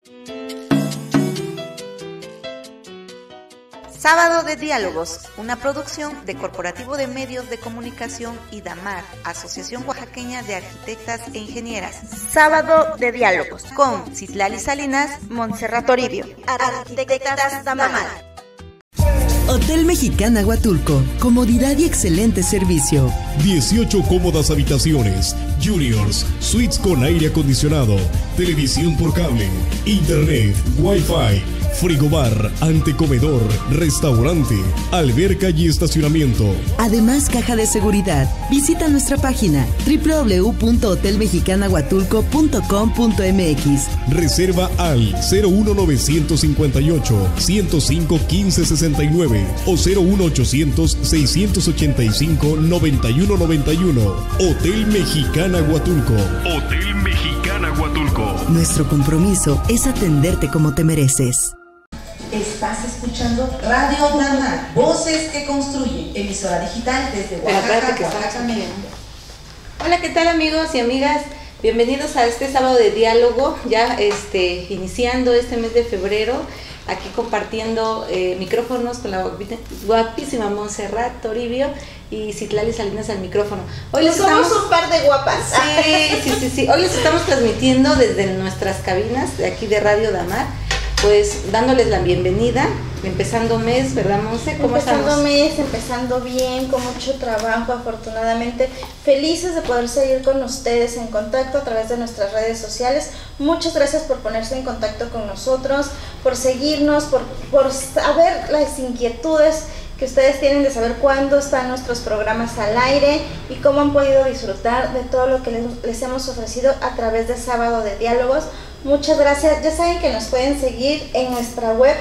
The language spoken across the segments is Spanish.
Sábado de Diálogos, una producción de Corporativo de Medios de Comunicación y DAMAR, Asociación Oaxaqueña de Arquitectas e Ingenieras. Sábado de Diálogos, con Citlali Salinas, Montserrat Toribio, Arquitectas DAMAR. Hotel Mexicana Huatulco, comodidad y excelente servicio. 18 cómodas habitaciones, juniors, suites con aire acondicionado, televisión por cable, internet, wifi, frigobar, antecomedor, restaurante, alberca y estacionamiento. Además, caja de seguridad. Visita nuestra página www.hotelmexicanahuatulco.com.mx. Reserva al 01958 105 1569 o 01800 685 9191. Hotel Mexicana Huatulco. Hotel Mexicana Huatulco. Nuestro compromiso es atenderte como te mereces. Estás escuchando Radio DAMAR, voces que construyen, emisora digital desde Oaxaca, México. Hola, ¿qué tal amigos y amigas? Bienvenidos a este sábado de diálogo, ya iniciando este mes de febrero, aquí compartiendo micrófonos con la guapísima Montserrat Toribio y Citlali Salinas al micrófono. Hoy somos un par de guapas. Sí. Hoy les estamos transmitiendo desde nuestras cabinas de aquí de Radio DAMAR, pues dándoles la bienvenida, empezando mes, ¿verdad, Monse? ¿Cómo estamos? Empezando bien, con mucho trabajo, afortunadamente. Felices de poder seguir con ustedes en contacto a través de nuestras redes sociales. Muchas gracias por ponerse en contacto con nosotros, por seguirnos, por saber las inquietudes que ustedes tienen de saber cuándo están nuestros programas al aire y cómo han podido disfrutar de todo lo que les hemos ofrecido a través de Sábado de Diálogos. Muchas gracias. Ya saben que nos pueden seguir en nuestra web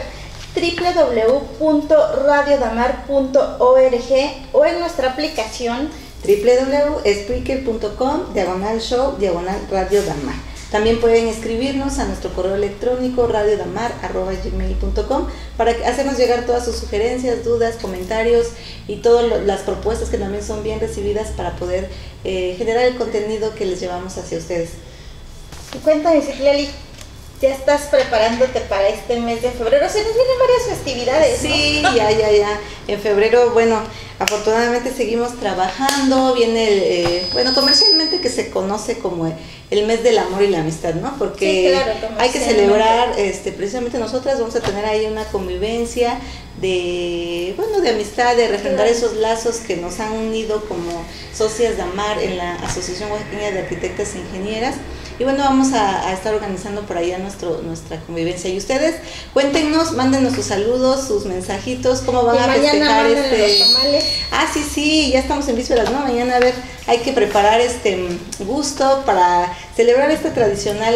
www.radiodamar.org o en nuestra aplicación www.spreaker.com/show/Radio Damar. También pueden escribirnos a nuestro correo electrónico radiodamar@gmail.com para hacernos llegar todas sus sugerencias, dudas, comentarios y todas las propuestas que también son bien recibidas para poder generar el contenido que les llevamos hacia ustedes. Y cuéntame, Citlali, ¿ya estás preparándote para este mes de febrero? Se nos vienen varias festividades, ¿no? Sí, ya. En febrero, bueno, afortunadamente seguimos trabajando. Viene, comercialmente que se conoce como el mes del amor y la amistad, ¿no? Porque sí, claro, hay que celebrar, precisamente nosotras vamos a tener ahí una convivencia de amistad, de refrendar esos lazos que nos han unido como socias DAMAR en la Asociación Oaxaqueña de Arquitectas e Ingenieras. Y bueno, vamos a estar organizando por allá nuestra convivencia. Y ustedes, cuéntenos, mándenos sus saludos, sus mensajitos, cómo van a festejar los tamales. Sí, ya estamos en vísperas, ¿no? Mañana, a ver, hay que preparar gusto para celebrar esta tradicional,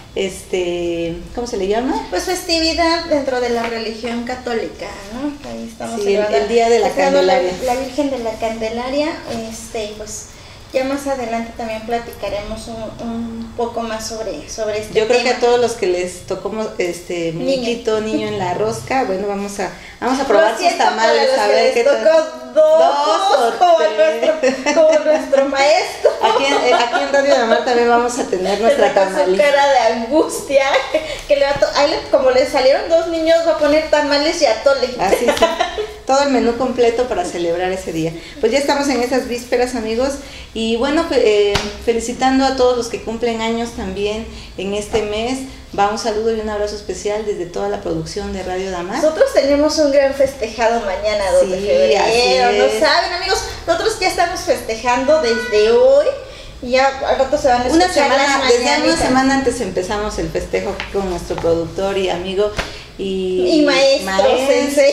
¿cómo se le llama? Pues festividad dentro de la religión católica, ¿no? Ahí estamos celebrando el Día de la Candelaria. La Virgen de la Candelaria, pues ya más adelante también platicaremos un poco más sobre este Yo creo tema. que a todos los que les tocó muñequito, niño en la rosca, bueno, vamos a probar sus tamales, a ver qué tal. Dos como nuestro maestro. Aquí en Radio DAMAR también vamos a tener nuestra tamalita. Su cara de angustia, que como le salieron dos niños, va a poner tamales y atole. Así sí. Todo el menú completo para celebrar ese día. Pues ya estamos en esas vísperas, amigos, y bueno, felicitando a todos los que cumplen años también en este mes. Va un saludo y un abrazo especial desde toda la producción de Radio DAMAR. Nosotros tenemos un gran festejado mañana, 2 de febrero. No saben, amigos, nosotros ya estamos festejando desde hoy. Y ya al rato se van a escuchar desde una semana antes empezamos el festejo con nuestro productor y amigo y maestro sensei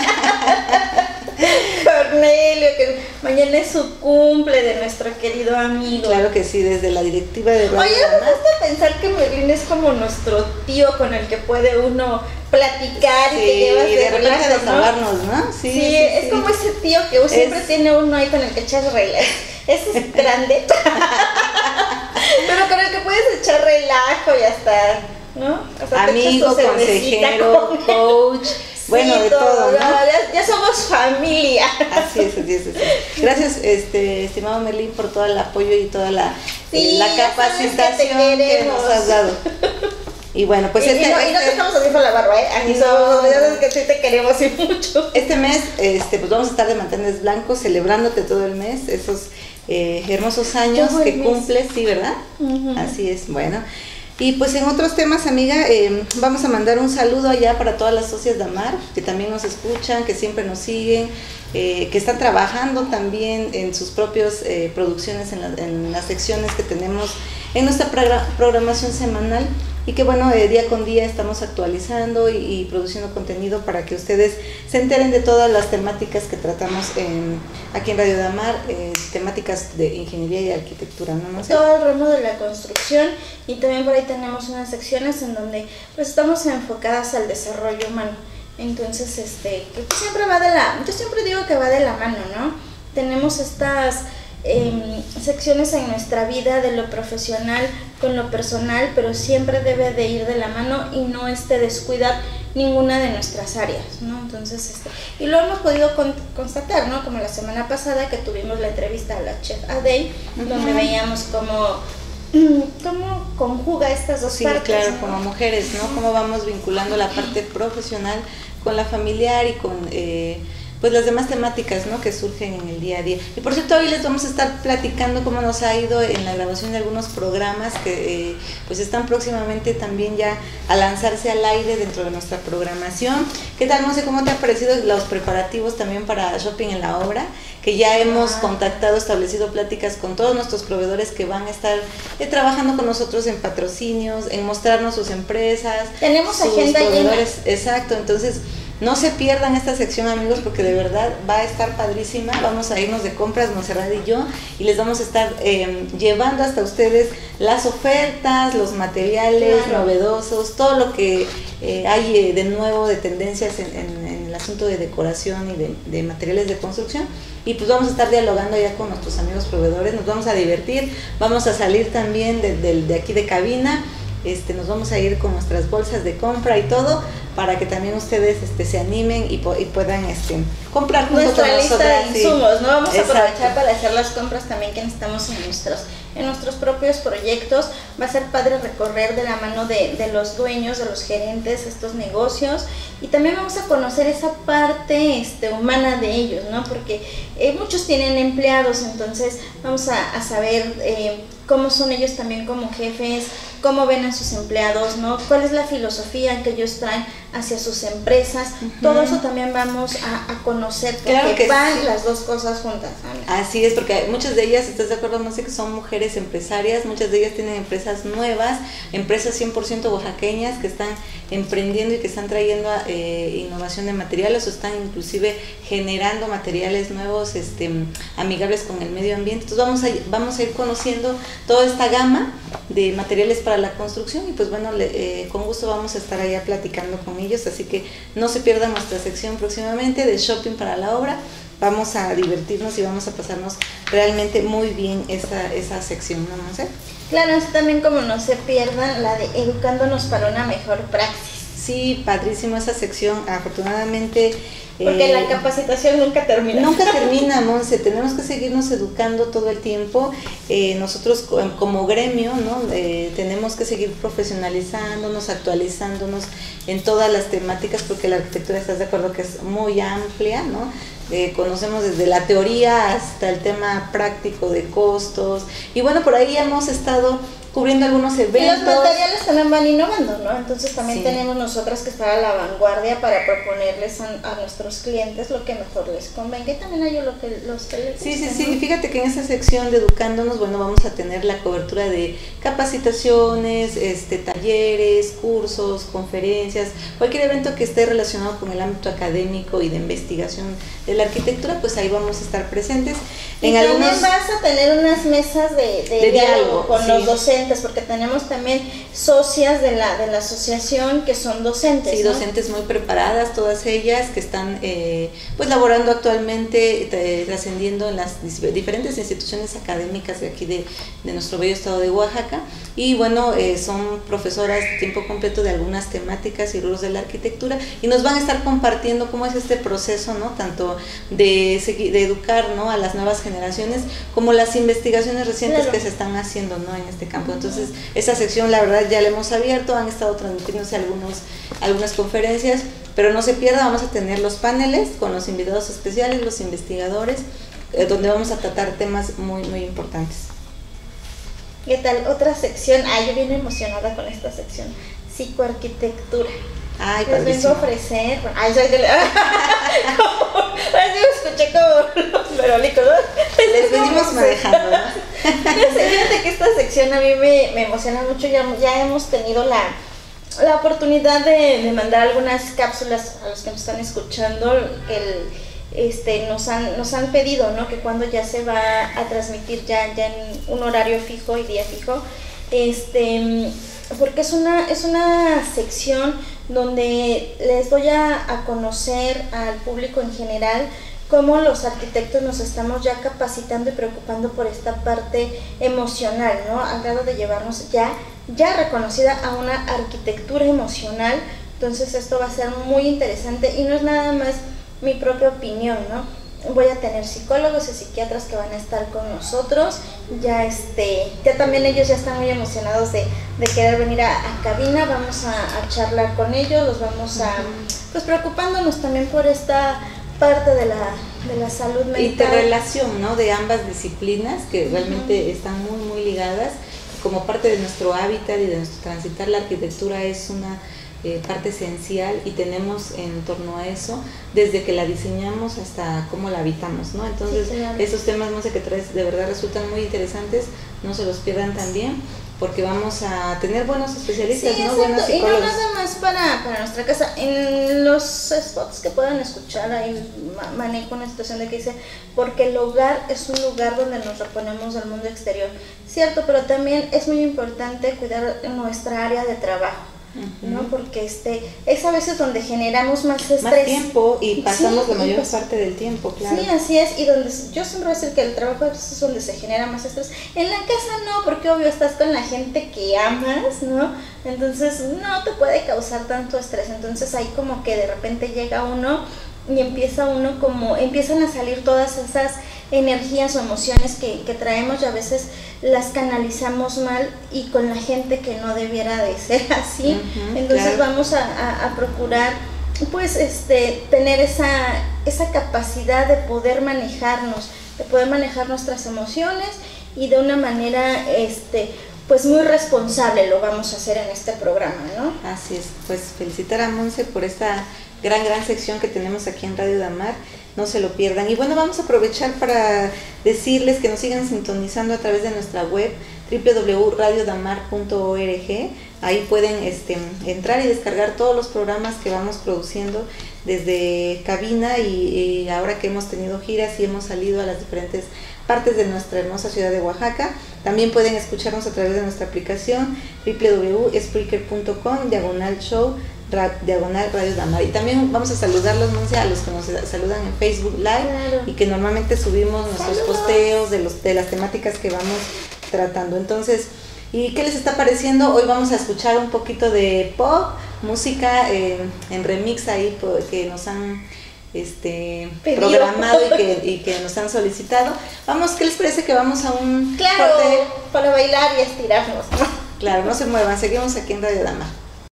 Cornelio, que mañana es su cumple de nuestro querido amigo. Claro que sí, desde la directiva de Radio Oye, me gusta pensar que Merlín es como nuestro tío con el que puede uno platicar y te llevas de repente desahogarnos, ¿no? Sí, es como ese tío que siempre tiene uno ahí con el que echas relajo. Ese es grande. Pero con el que puedes echar relajo y hasta, ¿no? Hasta amigo, consejero, coach. Bueno, de todo, ¿no? Ya somos familia. Así es. Gracias, estimado Merlín, por todo el apoyo y toda la capacitación que nos has dado. Y bueno, pues no te estamos haciendo la barba, aquí somos que sí te queremos y mucho. Este mes, pues vamos a estar de manteles blancos, celebrándote todo el mes, esos hermosos años que cumples, sí, ¿verdad? Así es, bueno. Y pues en otros temas, amiga, vamos a mandar un saludo allá para todas las socias de Amar, que también nos escuchan, que siempre nos siguen, que están trabajando también en sus propias producciones, en las secciones que tenemos en nuestra programación semanal, y que bueno, día con día estamos actualizando y produciendo contenido para que ustedes se enteren de todas las temáticas que tratamos aquí en Radio Damar, temáticas de ingeniería y arquitectura, ¿no? Todo el ramo de la construcción, y también por ahí tenemos unas secciones en donde pues estamos enfocadas al desarrollo humano. Entonces, que pues siempre va yo siempre digo que va de la mano, ¿no? Tenemos estas secciones en nuestra vida de lo profesional con lo personal, pero siempre debe de ir de la mano y no descuidar ninguna de nuestras áreas, ¿no? Entonces, y lo hemos podido constatar, ¿no? Como la semana pasada que tuvimos la entrevista a la chef Adey, donde veíamos cómo conjuga estas dos partes. Sí, claro, ¿no? Como mujeres, ¿no? Cómo vamos vinculando la parte profesional con la familiar y con pues las demás temáticas, ¿no? Que surgen en el día a día. Y por cierto, hoy les vamos a estar platicando cómo nos ha ido en la grabación de algunos programas que pues están próximamente también ya a lanzarse al aire dentro de nuestra programación. ¿Qué tal, Monse? ¿Cómo te han parecido los preparativos también para Shopping en la Obra? Que ya hemos contactado, establecido pláticas con todos nuestros proveedores que van a estar trabajando con nosotros en patrocinios, en mostrarnos sus empresas. Tenemos agenda llena. Exacto, entonces no se pierdan esta sección, amigos, porque de verdad va a estar padrísima. Vamos a irnos de compras, Monserrat y yo, y les vamos a estar llevando hasta ustedes las ofertas, los materiales novedosos, todo lo que hay de nuevo, de tendencias en el asunto de decoración y de materiales de construcción. Y pues vamos a estar dialogando ya con nuestros amigos proveedores, nos vamos a divertir, vamos a salir también de aquí de cabina. Nos vamos a ir con nuestras bolsas de compra y todo, para que también ustedes se animen y puedan comprar junto nuestra con lista nosotras, de insumos, ¿no? Vamos Exacto. a aprovechar para hacer las compras también que necesitamos en nuestros propios proyectos. Va a ser padre recorrer de la mano de los dueños, de los gerentes, estos negocios, y también vamos a conocer esa parte humana de ellos, ¿no? Porque muchos tienen empleados, entonces vamos a saber cómo son ellos también como jefes, cómo ven a sus empleados, ¿no? Cuál es la filosofía que ellos traen hacia sus empresas. Todo eso también vamos a conocer, porque claro que van sí. Las dos cosas juntas. Así es, porque muchas de ellas, ¿estás de acuerdo? No sé, que son mujeres empresarias, muchas de ellas tienen empresas nuevas, empresas 100% oaxaqueñas que están emprendiendo y que están trayendo innovación de materiales, o están inclusive generando materiales nuevos, amigables con el medio ambiente. Entonces vamos a ir conociendo toda esta gama de materiales para la construcción, y pues bueno, con gusto vamos a estar allá platicando con ellos, así que no se pierdan nuestra sección próximamente de Shopping para la Obra. Vamos a divertirnos y vamos a pasarnos realmente muy bien esa sección, ¿no, Monse? Claro, es también como no se pierdan la de Educándonos para una mejor praxis. Sí, padrísimo esa sección, afortunadamente. Porque la capacitación nunca termina. Nunca termina, Monse, tenemos que seguirnos educando todo el tiempo. Nosotros como gremio, ¿no? Tenemos que seguir profesionalizándonos, actualizándonos en todas las temáticas, porque la arquitectura, ¿estás de acuerdo?, que es muy amplia, ¿no? Conocemos desde la teoría hasta el tema práctico de costos, y bueno, por ahí hemos estado cubriendo algunos eventos. Y los materiales también van innovando, ¿no? Entonces también Sí. tenemos nosotras que estar a la vanguardia para proponerles a nuestros clientes lo que mejor les convenga, y también hay los que les gusta, Sí, ¿no? fíjate que en esa sección de Educándonos, bueno, vamos a tener la cobertura de capacitaciones, talleres, cursos, conferencias, cualquier evento que esté relacionado con el ámbito académico y de investigación de la arquitectura, pues ahí vamos a estar presentes. Y en también algunos vas a tener unas mesas de diálogo con sí. los docentes, porque tenemos también socias de la asociación que son docentes. Sí, ¿no? docentes muy preparadas, todas ellas que están pues laborando actualmente, trascendiendo en las diferentes instituciones académicas de aquí de nuestro bello estado de Oaxaca, y bueno, son profesoras de tiempo completo de algunas temáticas y rubros de la arquitectura, y nos van a estar compartiendo cómo es este proceso, ¿no? Tanto de educar, ¿no?, a las nuevas generaciones, como las investigaciones recientes Claro. que se están haciendo, ¿no?, en este campo Entonces, esta sección la verdad ya la hemos abierto, han estado transmitiéndose algunas conferencias, pero no se pierda, vamos a tener los paneles con los invitados especiales, los investigadores, donde vamos a tratar temas muy, muy importantes. ¿Qué tal? Otra sección, yo bien emocionada con esta sección, psicoarquitectura. Ay, les vengo a ofrecer, soy de la... Así me escuché como los merolicos, ¿no? Les venimos manejando, ¿no? Fíjate que esta sección a mí me emociona mucho, ya hemos tenido la oportunidad de mandar algunas cápsulas a los que nos están escuchando, nos han pedido, ¿no? Que cuando ya se va a transmitir ya en un horario fijo y día fijo, porque es una sección donde les voy a conocer al público en general cómo los arquitectos nos estamos ya capacitando y preocupando por esta parte emocional, ¿no? Al grado de llevarnos ya reconocida a una arquitectura emocional. Entonces esto va a ser muy interesante y no es nada más mi propia opinión, ¿no? Voy a tener psicólogos y psiquiatras que van a estar con nosotros. Ya también ellos ya están muy emocionados de querer venir a cabina. Vamos a charlar con ellos, los vamos a, pues preocupándonos también por esta parte de la salud mental. Interrelación, ¿no? De ambas disciplinas que realmente están muy, muy ligadas. Como parte de nuestro hábitat y de nuestro transitar, la arquitectura es una parte esencial y tenemos en torno a eso desde que la diseñamos hasta cómo la habitamos, ¿no? Entonces, sí, claro, esos temas, Monse, que traes de verdad resultan muy interesantes, no se los pierdan también, porque vamos a tener buenos especialistas, sí, ¿no? Exacto. Buenos psicólogos. Y no nada más para nuestra casa, en los spots que puedan escuchar ahí manejo una situación de que dice, porque el hogar es un lugar donde nos reponemos del mundo exterior, cierto, pero también es muy importante cuidar nuestra área de trabajo, ¿no? Porque es a veces donde generamos más estrés, más tiempo y pasamos la mayor parte del tiempo, claro. Sí, así es, y donde yo siempre voy a decir que el trabajo es donde se genera más estrés. En la casa no, porque obvio estás con la gente que amas, ¿no? Entonces no te puede causar tanto estrés. Entonces ahí como que de repente llega uno y empiezan a salir todas esas energías o emociones que traemos y a veces las canalizamos mal y con la gente que no debiera de ser así. Entonces claro, vamos a procurar pues tener esa capacidad de poder manejarnos, de poder manejar nuestras emociones y de una manera pues muy responsable lo vamos a hacer en este programa, ¿no? Así es, pues felicitar a Monse por esta gran sección que tenemos aquí en Radio Damar, no se lo pierdan. Y bueno, vamos a aprovechar para decirles que nos sigan sintonizando a través de nuestra web www.radiodamar.org. Ahí pueden entrar y descargar todos los programas que vamos produciendo desde cabina y ahora que hemos tenido giras y hemos salido a las diferentes partes de nuestra hermosa ciudad de Oaxaca. También pueden escucharnos a través de nuestra aplicación www.spreaker.com/show /Radio Damar. Y también vamos a saludarlos, Monse, a los que nos saludan en Facebook Live, claro, y que normalmente subimos nuestros posteos de las temáticas que vamos tratando. Entonces, ¿y qué les está pareciendo? Hoy vamos a escuchar un poquito de pop, música en remix ahí que nos han programado y que nos han solicitado. Vamos, ¿qué les parece que vamos a un corte? Para bailar y estirarnos, ¿no? Claro, no se muevan, seguimos aquí en Radio Damar.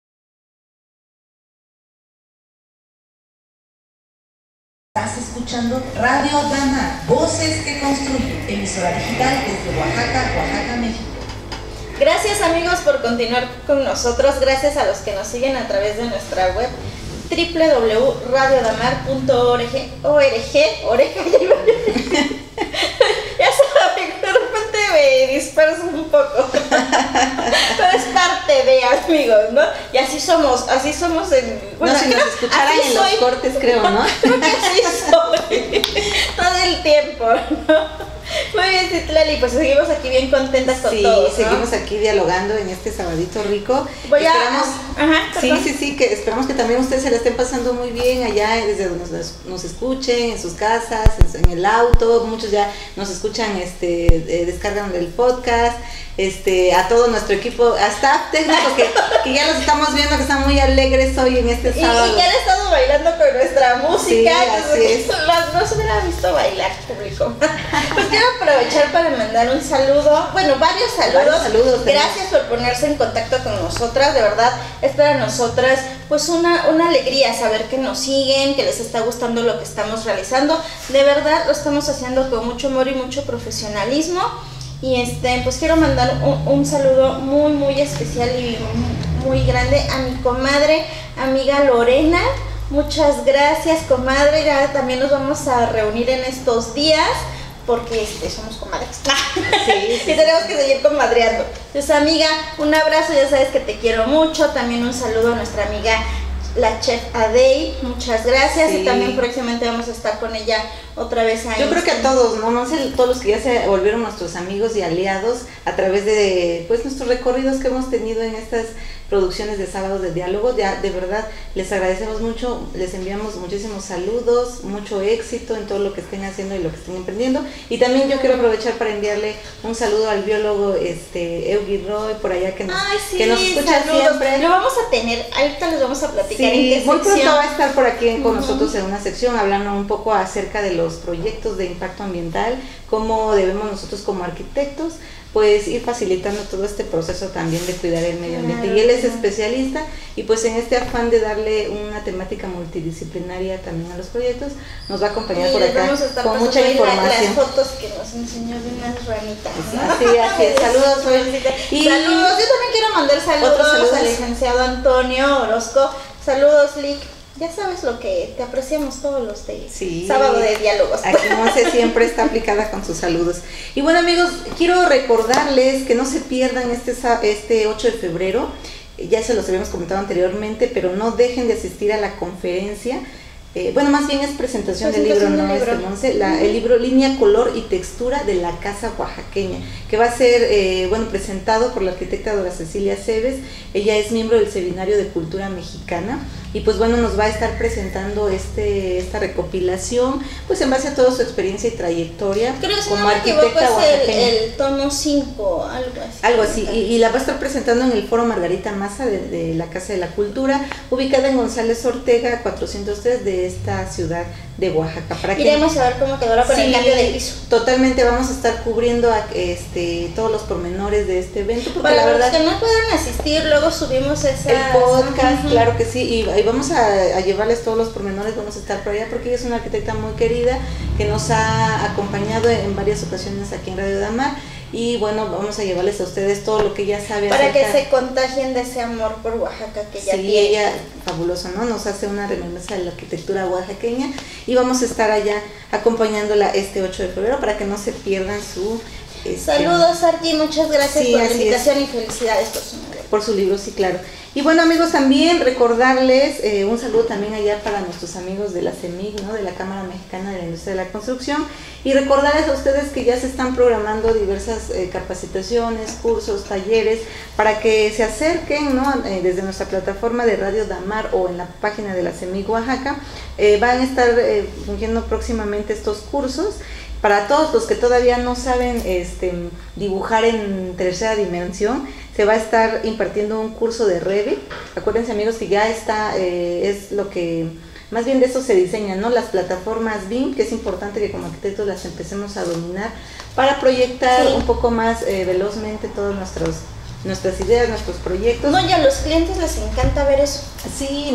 Estás escuchando Radio Damar, voces que construyen, emisora digital desde Oaxaca, México. Gracias amigos por continuar con nosotros, gracias a los que nos siguen a través de nuestra web www.radiodamar.org. Ya saben, de repente me disperso un poco, pero es parte de, amigos, ¿no? Y así somos bueno, si nos escucharan en los cortes, creo, ¿no? Creo que así soy todo el tiempo, ¿no? Muy bien, Citlali, pues seguimos aquí bien contentas con todos, ¿no? Sí, seguimos aquí dialogando en este sabadito rico. Que esperamos que también ustedes se la estén pasando muy bien allá desde donde nos escuchen, en sus casas, en el auto. Muchos ya nos escuchan, descargan el podcast. A todo nuestro equipo, a staff técnico que ya los estamos viendo que están muy alegres hoy en este sábado. Y ya han estado bailando con nuestra música, sí, así es. Son las no se hubiera visto bailar, público. Pues quiero aprovechar para mandar un saludo, bueno, varios saludos. Gracias por ponerse en contacto con nosotras, de verdad, es para nosotras pues una alegría saber que nos siguen, que les está gustando lo que estamos realizando. De verdad lo estamos haciendo con mucho amor y mucho profesionalismo. Y pues quiero mandar un saludo muy especial y muy grande a mi comadre, amiga Lorena. Muchas gracias, comadre. Ya también nos vamos a reunir en estos días porque somos comadres. Sí, y tenemos que seguir comadreando. Entonces, amiga, un abrazo, ya sabes que te quiero mucho. También un saludo a nuestra amiga la chef Adey, muchas gracias. Y también próximamente vamos a estar con ella otra vez ahí. Yo creo que a todos, no sé, todos los que ya se volvieron nuestros amigos y aliados a través de pues nuestros recorridos que hemos tenido en estas producciones de Sábados de Diálogo. Ya de verdad les agradecemos mucho, les enviamos muchísimos saludos, mucho éxito en todo lo que estén haciendo y lo que estén emprendiendo. Y también yo quiero aprovechar para enviarle un saludo al biólogo Eugi Roy por allá que nos escucha siempre. Lo vamos a tener, ahorita les vamos a platicar en qué muy sección. pronto va a estar por aquí con nosotros en una sección hablando un poco acerca de los proyectos de impacto ambiental, cómo debemos nosotros como arquitectos pues ir facilitando todo este proceso también de cuidar el medio ambiente. Y él es especialista y pues en este afán de darle una temática multidisciplinaria también a los proyectos, nos va a acompañar por acá con mucha información. Las fotos que nos enseñó de unas ranitas, ¿no? Así es. Saludos, y saludos, yo también quiero mandar saludos al licenciado Antonio Orozco. Saludos, Lick. Ya sabes lo que te apreciamos todos los de Sábado de Diálogos. Aquí Monse siempre está aplicada con sus saludos. Y bueno, amigos, quiero recordarles que no se pierdan este 8 de febrero. Ya se los habíamos comentado anteriormente, pero no dejen de asistir a la conferencia. Más bien es presentación del libro, ¿no? Monse, el libro Línea, Color y Textura de la Casa Oaxaqueña, que va a ser presentado por la arquitecta Dora Cecilia Cebes. Ella es miembro del Seminario de Cultura Mexicana y pues bueno, nos va a estar presentando esta recopilación pues en base a toda su experiencia y trayectoria. Creo que como arquitecta oaxaqueña. El tomo 5, algo así. Y la va a estar presentando en el Foro Margarita Maza de la Casa de la Cultura, ubicada en González Ortega 403 de esta ciudad de Oaxaca. Iremos a ver cómo quedó con el cambio de piso. Totalmente, vamos a estar cubriendo todos los pormenores de este evento, porque para la verdad los que no puedan asistir, luego subimos el podcast, claro que sí, y vamos a llevarles todos los pormenores, vamos a estar por allá, porque ella es una arquitecta muy querida que nos ha acompañado en varias ocasiones aquí en Radio Damar. Y bueno, vamos a llevarles a ustedes todo lo que ella sabe para que se contagien de ese amor por Oaxaca que ella tiene. Sí, ella, fabuloso, ¿no? Nos hace una remembranza de la arquitectura oaxaqueña y vamos a estar allá acompañándola este 8 de febrero para que no se pierdan su... Saludos, Arqui, muchas gracias por la invitación y felicidades por su libro, sí, claro. Y bueno, amigos, también recordarles un saludo también allá para nuestros amigos de la CEMIC, ¿no? De la Cámara Mexicana de la Industria de la Construcción, y recordarles a ustedes que ya se están programando diversas capacitaciones, cursos, talleres, para que se acerquen, ¿no? Desde nuestra plataforma de Radio Damar o en la página de la CEMIC Oaxaca, van a estar fungiendo próximamente estos cursos. Para todos los que todavía no saben dibujar en tercera dimensión, se va a estar impartiendo un curso de Revit. Acuérdense, amigos, que ya está, es lo que, más bien de eso se diseñan, ¿no? Las plataformas BIM, que es importante que como arquitectos las empecemos a dominar para proyectar un poco más velozmente todas nuestras ideas, nuestros proyectos. No, y a los clientes les encanta ver eso. Sí,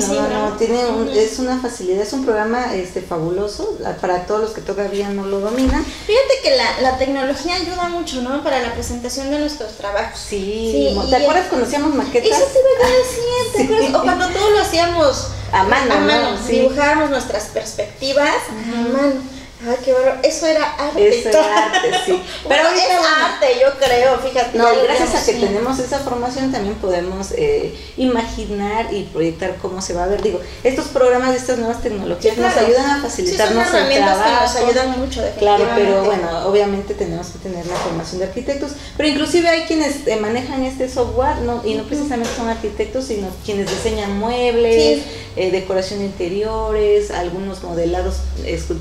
es una facilidad, es un programa fabuloso para todos los que todavía no lo dominan. Fíjate que la tecnología ayuda mucho, ¿no? Para la presentación de nuestros trabajos. Sí, ¿te acuerdas cuando hacíamos maquetas? Eso te iba a decir, ¿te acuerdas? O cuando todo lo hacíamos a mano, sí. Dibujábamos nuestras perspectivas a mano. Ay, qué bueno, eso era arte. Eso era arte, sí. Pero es arte, yo creo, fíjate. No, y gracias a que tenemos esa formación también podemos imaginar y proyectar cómo se va a ver. Digo, estos programas de estas nuevas tecnologías nos ayudan a facilitarnos el trabajo. Que nos ayudan mucho, claro, pero bueno, obviamente tenemos que tener la formación de arquitectos, pero inclusive hay quienes manejan este software, y no precisamente son arquitectos, sino quienes diseñan muebles, decoración de interiores, algunos modelados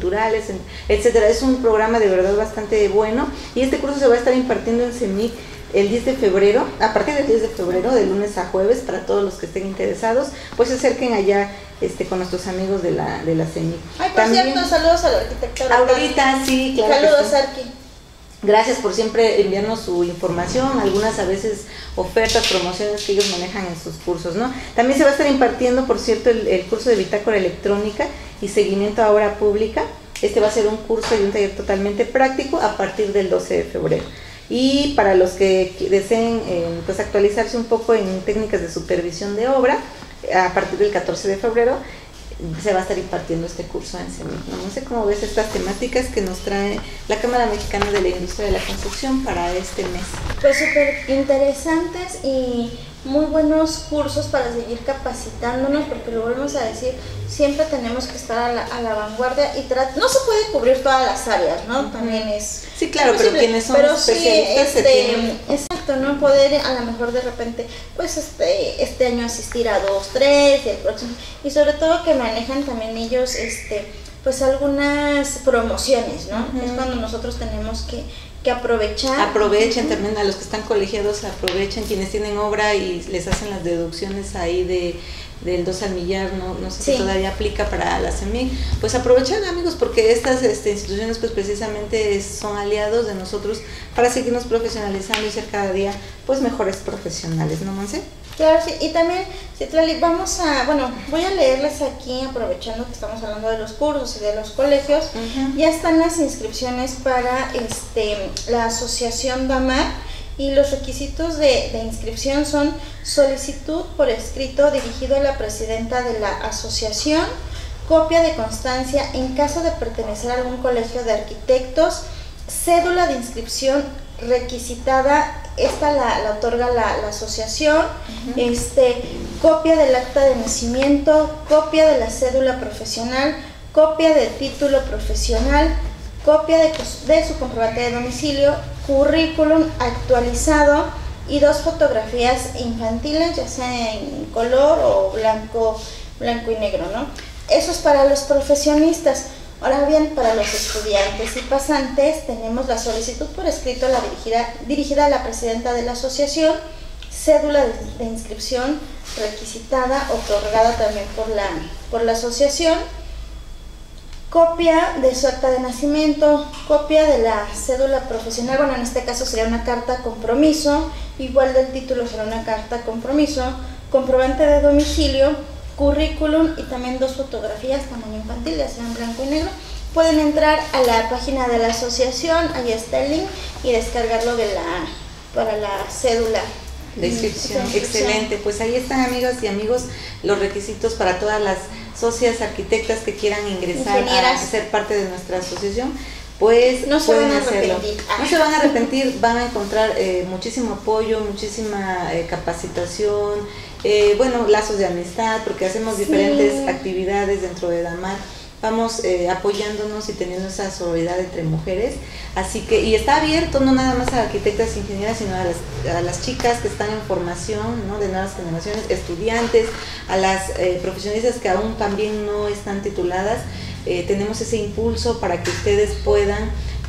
esculturales, etcétera. Es un programa de verdad bastante bueno y este curso se va a estar impartiendo en CEMIC el 10 de febrero, a partir del 10 de febrero, de lunes a jueves, para todos los que estén interesados, pues se acerquen allá con nuestros amigos de la CEMIC. Ay, por cierto, saludos a la arquitecta Aurorita, sí, claro. Saludos, Arqui. Gracias por siempre enviarnos su información, algunas a veces ofertas, promociones que ellos manejan en sus cursos, ¿no? También se va a estar impartiendo, por cierto, el curso de bitácora electrónica y seguimiento a obra pública. Este va a ser un curso y un taller totalmente práctico a partir del 12 de febrero. Y para los que deseen pues actualizarse un poco en técnicas de supervisión de obra, a partir del 14 de febrero se va a estar impartiendo este curso en CEMIC. No sé cómo ves estas temáticas que nos trae la Cámara Mexicana de la Industria de la Construcción para este mes. Pues súper interesantes y muy buenos cursos para seguir capacitándonos, porque lo volvemos a decir, siempre tenemos que estar a la vanguardia y no se puede cubrir todas las áreas, ¿no? También es... Sí, claro, pero quienes son especialistas sí, exacto, ¿no? Poder a lo mejor de repente, pues este año asistir a 2, 3 y el próximo, y sobre todo que manejan también ellos, pues algunas promociones, ¿no? Es cuando nosotros tenemos que aprovechar. Aprovechen también, a los que están colegiados, aprovechen quienes tienen obra y les hacen las deducciones ahí del 2 al millar, no sé si todavía aplica para la CEMIC, pues aprovechen, amigos, porque estas instituciones pues precisamente son aliados de nosotros para seguirnos profesionalizando y ser cada día pues mejores profesionales, ¿no, Monse? Claro, sí, y también, Citlali, voy a leerles aquí, aprovechando que estamos hablando de los cursos y de los colegios. Ya están las inscripciones para la asociación DAMAR, y los requisitos de inscripción son solicitud por escrito dirigido a la presidenta de la asociación, copia de constancia en caso de pertenecer a algún colegio de arquitectos, cédula de inscripción requisitada, esta la otorga la asociación, copia del acta de nacimiento, copia de la cédula profesional, copia del título profesional, copia de su comprobante de domicilio, currículum actualizado y 2 fotografías infantiles, ya sea en color o blanco y negro, ¿no? Eso es para los profesionistas. Ahora bien, para los estudiantes y pasantes tenemos la solicitud por escrito dirigida a la presidenta de la asociación, cédula de inscripción requisitada, otorgada también por la asociación, copia de su acta de nacimiento, copia de la cédula profesional, en este caso sería una carta compromiso, igual del título será una carta compromiso, comprobante de domicilio, currículum y también 2 fotografías tamaño infantil, ya sean blanco y negro. Pueden entrar a la página de la asociación, ahí está el link, y descargarlo para la cédula de inscripción. Excelente, pues ahí están, amigas y amigos, los requisitos para todas las socias arquitectas que quieran ingresar a ser parte de nuestra asociación. Pues no se van a arrepentir. No se van a arrepentir, van a encontrar muchísimo apoyo, muchísima capacitación, lazos de amistad, porque hacemos diferentes actividades dentro de DAMAR. Vamos apoyándonos y teniendo esa sororidad entre mujeres, así que, y está abierto no nada más a arquitectas e ingenieras, sino a las chicas que están en formación, ¿no?, de nuevas generaciones, estudiantes, a las profesionistas que aún también no están tituladas. Tenemos ese impulso para que ustedes puedan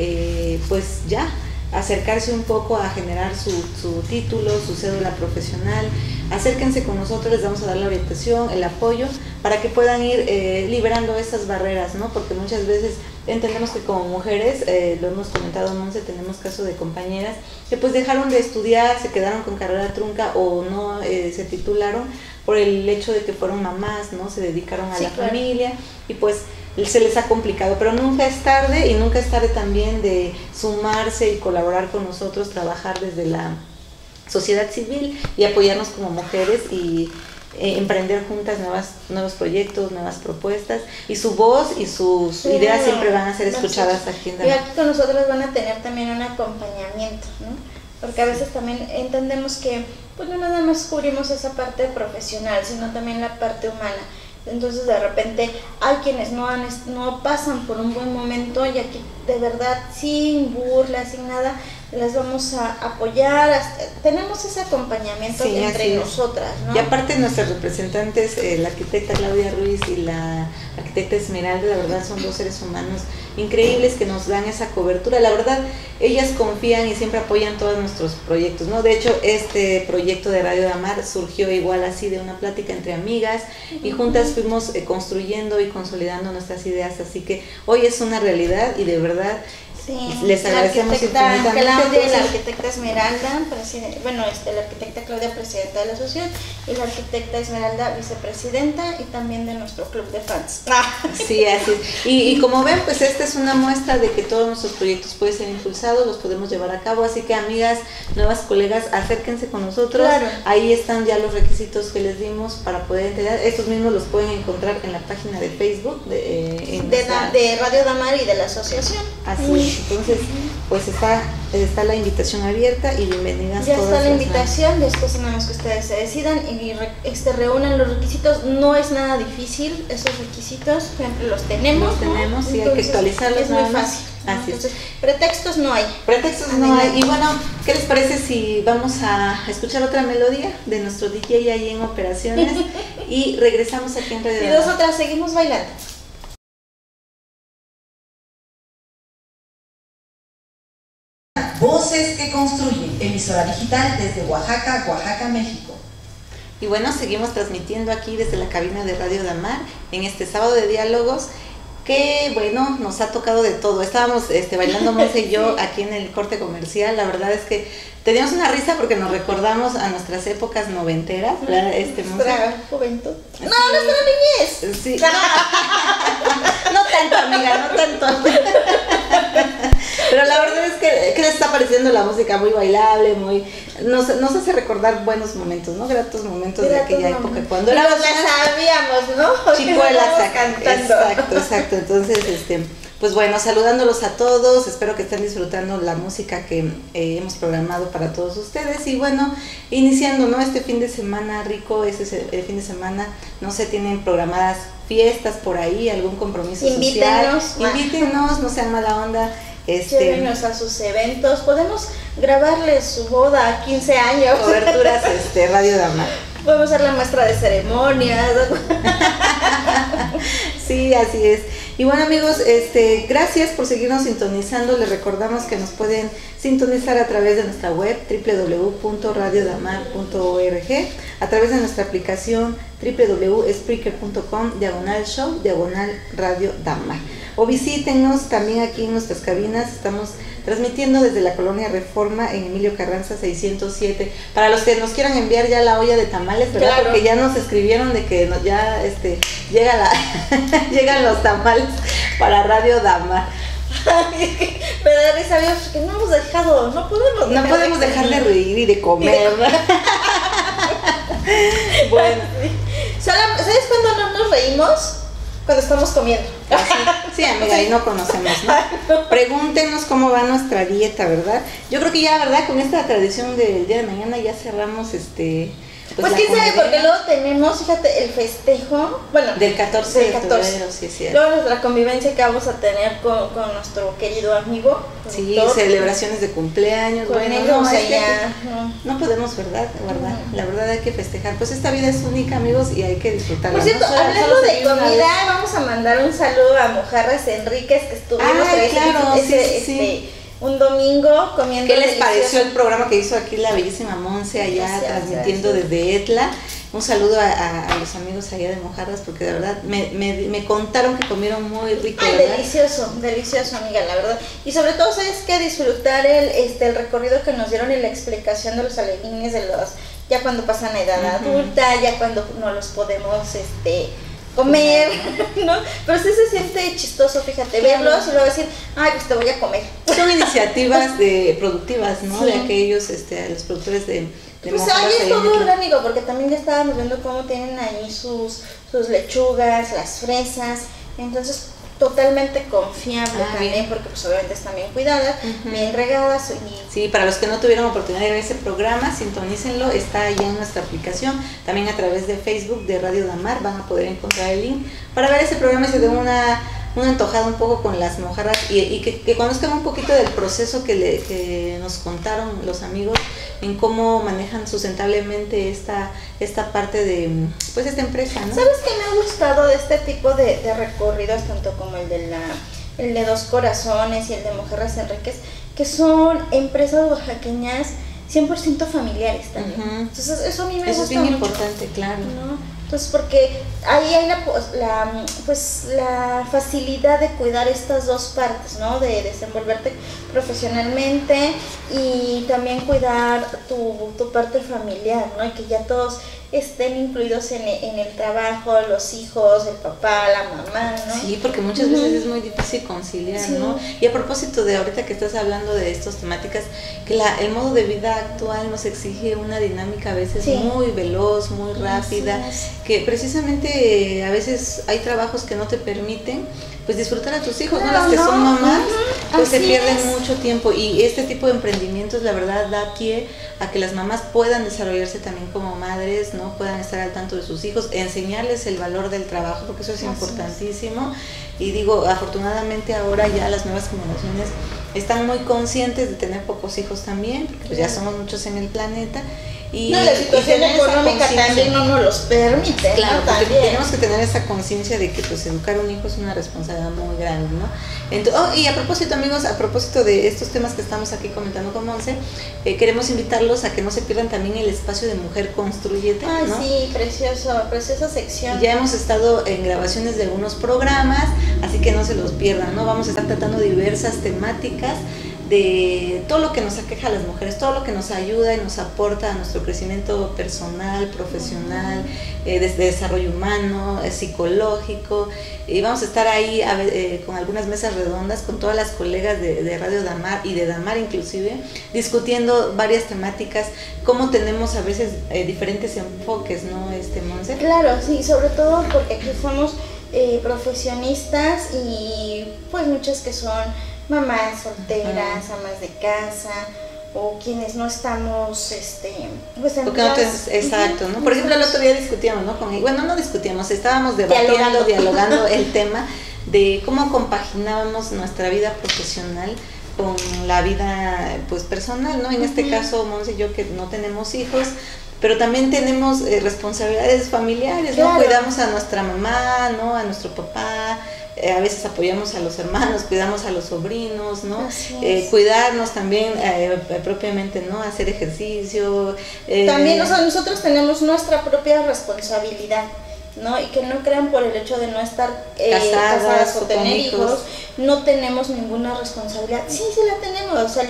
pues ya acercarse un poco a generar su título, su cédula profesional. Acérquense con nosotros, les vamos a dar la orientación, el apoyo, para que puedan ir liberando esas barreras, ¿no? Porque muchas veces entendemos que como mujeres, lo hemos comentado, Monse, tenemos casos de compañeras que pues dejaron de estudiar, se quedaron con carrera trunca o no se titularon por el hecho de que fueron mamás, ¿no? Se dedicaron a la familia y pues se les ha complicado, pero nunca es tarde, y nunca es tarde también de sumarse y colaborar con nosotros, trabajar desde la sociedad civil y apoyarnos como mujeres y emprender juntas nuevos proyectos, nuevas propuestas, y su voz y sus ideas siempre van a ser escuchadas aquí en DAMAR. Y aquí con nosotros van a tener también un acompañamiento, ¿no? Porque a veces también entendemos que pues no nada más cubrimos esa parte profesional, sino también la parte humana. Entonces de repente hay quienes no pasan por un buen momento, y aquí de verdad sin burla, sin nada, las vamos a apoyar, tenemos ese acompañamiento entre nosotras, ¿no? Y aparte nuestras representantes, la arquitecta Claudia Ruiz y la arquitecta Esmeralda, la verdad son dos seres humanos increíbles que nos dan esa cobertura. La verdad, ellas confían y siempre apoyan todos nuestros proyectos, ¿no? De hecho, este proyecto de Radio Damar surgió igual así de una plática entre amigas y juntas fuimos construyendo y consolidando nuestras ideas, así que hoy es una realidad y de verdad les agradecemos infinitamente. Claudia y la arquitecta Esmeralda, la arquitecta Claudia, presidenta de la asociación, y la arquitecta Esmeralda, vicepresidenta, y también de nuestro club de fans. Sí, así es. Y como ven, pues esta es una muestra de que todos nuestros proyectos pueden ser impulsados, los podemos llevar a cabo, así que amigas, nuevas colegas, acérquense con nosotros. Claro. Ahí están ya los requisitos que les dimos para poder entrar. Estos mismos los pueden encontrar en la página de Facebook de Radio Damar y de la asociación. Así es. Entonces, pues está la invitación abierta y bienvenidas ya todas. Ya está la invitación, después nada más que ustedes se decidan y reúnan los requisitos. No es nada difícil, esos requisitos siempre los tenemos. Sí, hay que actualizarlos. Es muy fácil. Así Entonces, pretextos no hay. Y bueno, ¿qué les parece si vamos a escuchar otra melodía de nuestro DJ ahí en operaciones y regresamos aquí en Radio? Y nosotras seguimos bailando. Voces que construyen, emisora digital desde Oaxaca, México. Y bueno, seguimos transmitiendo aquí desde la cabina de Radio Damar en este sábado de diálogos que bueno, nos ha tocado de todo. Estábamos bailando Monse y yo aquí en el corte comercial. La verdad es que teníamos una risa porque nos recordamos a nuestras épocas noventeras, ¿verdad? Nuestra juventud. Sí. No, nuestra niñez. Sí. No tanto, amiga, no tanto. Pero la verdad es que les está pareciendo la música muy bailable, nos hace recordar buenos momentos, ¿no? Gratos momentos de aquella época cuando éramos sabíamos, ¿no? Chicuelas cantando. Exacto. Entonces, pues bueno, saludándolos a todos, espero que estén disfrutando la música que hemos programado para todos ustedes y bueno, iniciando, ¿no? Este fin de semana rico, el fin de semana, no sé, tienen programadas fiestas por ahí, algún compromiso social. Invítenos, no sean mala onda. Llévenos a sus eventos, podemos grabarles su boda, 15 años. Coberturas Radio Damar. Podemos hacer la muestra de ceremonias. Sí, así es. Y bueno amigos, gracias por seguirnos sintonizando. Les recordamos que nos pueden sintonizar a través de nuestra web www.radiodamar.org, a través de nuestra aplicación www.spreaker.com/show/Radio Damar. O visítenos también aquí en nuestras cabinas. Estamos transmitiendo desde la Colonia Reforma en Emilio Carranza 607. Para los que nos quieran enviar ya la olla de tamales, ¿verdad? Claro. Porque ya nos escribieron de que ya llegan los tamales para Radio Damar. Pero de risa, que no hemos dejado, no podemos dejar de reír y de comer. Bueno, ¿sabes cuándo no nos reímos? Cuando estamos comiendo. Sí, amiga, ahí no conocemos, ¿no? Pregúntenos cómo va nuestra dieta, ¿verdad? Yo creo que ya, ¿verdad? Con esta tradición del día de mañana ya cerramos Pues quién sabe, porque luego tenemos, fíjate, el festejo, bueno, del 14 de febrero, sí, sí. Luego nuestra convivencia que vamos a tener con nuestro querido amigo. Sí, celebraciones de cumpleaños, no podemos, ¿verdad? La verdad hay que festejar, pues esta vida es única, amigos, y hay que disfrutarla. Por cierto, hablando de comida, vamos a mandar un saludo a Mojarras Enríquez, que estuvimos un domingo comiendo. ¿Qué les pareció el programa que hizo aquí la bellísima Monse allá transmitiendo desde Etla? Un saludo a los amigos allá de Mojarras, porque de verdad me contaron que comieron muy rico. Ay, delicioso, amiga, la verdad. Y sobre todo, ¿sabes qué? Disfrutar el recorrido que nos dieron y la explicación de los alevines, ya cuando pasan a edad adulta, ya cuando no los podemos comer, ¿no? Pero sí se siente chistoso, fíjate, verlos y luego decir, ay, pues te voy a comer. Son iniciativas productivas, ¿no? Sí. De aquellos, los productores de pues ahí es todo orgánico, porque también ya estábamos viendo cómo tienen ahí sus lechugas, las fresas, entonces totalmente confiable también, porque pues obviamente están bien cuidadas, bien regadas. Sí, para los que no tuvieron oportunidad de ver ese programa, sintonícenlo, está allá en nuestra aplicación, también a través de Facebook de Radio Damar van a poder encontrar el link para ver ese programa y se den una un antojado un poco con las mojarras y que conozcan un poquito del proceso que nos contaron los amigos en cómo manejan sustentablemente esta parte de pues esta empresa, ¿no? ¿Sabes qué me ha gustado de este tipo de recorridos, tanto como el de Dos Corazones y el de Mojarras Enríquez, que son empresas oaxaqueñas 100% familiares también? Entonces eso a mí me gusta mucho. Eso es bien importante, claro, ¿no? Entonces, porque ahí hay la facilidad de cuidar estas dos partes, ¿no? De desenvolverte profesionalmente y también cuidar tu parte familiar, ¿no? Y que ya todos estén incluidos en el trabajo, los hijos, el papá, la mamá, ¿no? Sí, porque muchas veces es muy difícil conciliar, ¿no? Y a propósito de ahorita que estás hablando de estas temáticas, que el modo de vida actual nos exige una dinámica a veces muy veloz, muy rápida, que precisamente a veces hay trabajos que no te permiten pues disfrutar a tus hijos, ¿no? Las que son mamás, pues se pierden mucho tiempo, y este tipo de emprendimientos la verdad da pie a que las mamás puedan desarrollarse también como madres, ¿no? Puedan estar al tanto de sus hijos, enseñarles el valor del trabajo, porque eso es importantísimo. Y digo, afortunadamente ahora ya las nuevas generaciones están muy conscientes de tener pocos hijos también, porque pues ya somos muchos en el planeta. Y la situación económica también no nos los permite, claro, ¿no? Porque tenemos que tener esa conciencia de que pues educar un hijo es una responsabilidad muy grande, ¿no? Entonces, y a propósito, amigos, a propósito de estos temas que estamos aquí comentando con Monse, queremos invitarlos a que no se pierdan también el espacio de Mujer Construyete, ¿no? Sí, preciosa sección. Ya hemos estado en grabaciones de algunos programas, así que no se los pierdan, ¿no? Vamos a estar tratando diversas temáticas de todo lo que nos aqueja a las mujeres, todo lo que nos ayuda y nos aporta a nuestro crecimiento personal, profesional, de desarrollo humano, psicológico, y vamos a estar ahí con algunas mesas redondas con todas las colegas de Radio Damar y de Damar inclusive, discutiendo varias temáticas, cómo tenemos a veces diferentes enfoques, ¿no, Monse? Claro, sí, sobre todo porque aquí somos profesionistas y pues muchas que son mamás solteras, amas de casa, o quienes no estamos pues en exacto, ¿no? Por ejemplo, el otro día discutíamos, ¿no? No discutíamos, estábamos dialogando el tema de cómo compaginábamos nuestra vida profesional con la vida pues personal, ¿no? En este caso, Monse y yo, que no tenemos hijos, pero también tenemos responsabilidades familiares, ¿no? Cuidamos a nuestra mamá, ¿no? A nuestro papá, a veces apoyamos a los hermanos, cuidamos a los sobrinos, ¿no? Cuidarnos también propiamente, ¿no? Hacer ejercicio. También nosotros tenemos nuestra propia responsabilidad, ¿no? Y que no crean por el hecho de no estar casadas o tener hijos, no tenemos ninguna responsabilidad. Sí la tenemos, al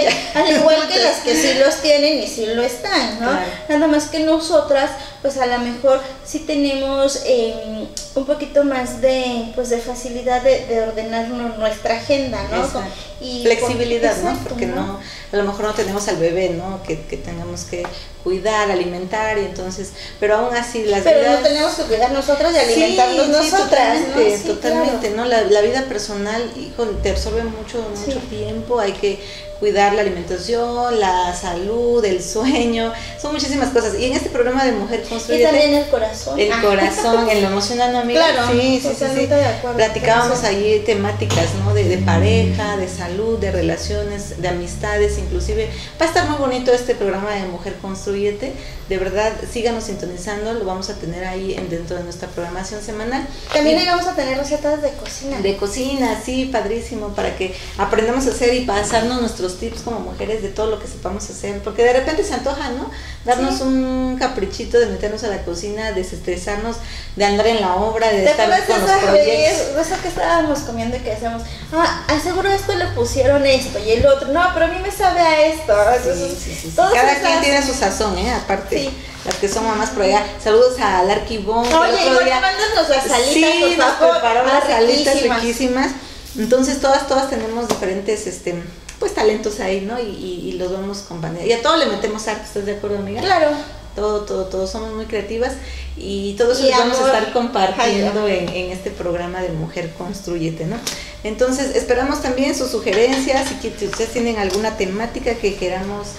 igual que las que sí los tienen y sí lo están, ¿no? Claro. Nada más que nosotras, pues a lo mejor sí tenemos un poquito más de facilidad de ordenar nuestra agenda, ¿no? Y flexibilidad, ¿no? Porque no, a lo mejor no tenemos al bebé, ¿no? Que tengamos que cuidar, alimentar, y entonces, pero aún así no tenemos que cuidar nosotras y alimentarnos nosotras, totalmente, ¿no? La vida personal, híjole, te absorbe mucho tiempo, hay que cuidar la alimentación, la salud, el sueño, son muchísimas cosas. Y en este programa de Mujer Construyete, y también el corazón. El corazón, en lo emocional, ¿no, amiga? Claro, sí. De acuerdo. Platicábamos ahí temáticas, ¿no? De pareja, de salud, de relaciones, de amistades, inclusive. Va a estar muy bonito este programa de Mujer Construyete. De verdad, síganos sintonizando, lo vamos a tener ahí dentro de nuestra programación semanal. También ahí vamos a tener recetas de cocina. De cocina, sí, padrísimo, para que aprendamos a hacer y pasarnos nuestros tips como mujeres de todo lo que sepamos hacer, porque de repente se antoja, ¿no? Darnos un caprichito de meternos a la cocina, desestresarnos, de andar en la obra, de estar con los proyectos. Eso que estábamos comiendo y que decíamos, seguro esto le pusieron esto y el otro, no, pero a mí me sabe a esto. Sí. Cada quien tiene su sazón, aparte, las que son mamás por allá. Saludos a Larquibón. Oye, mándanos las salitas, sí, nos preparó las salitas riquísimas. Entonces todas tenemos diferentes pues talentos ahí, ¿no? Y los vamos compartiendo. Y a todo le metemos arte, ¿estás de acuerdo, amiga? Claro. Todo, somos muy creativas y todo eso lo vamos a estar compartiendo en este programa de Mujer Construyete, ¿no? Entonces, esperamos también sus sugerencias, si ustedes tienen alguna temática que queramos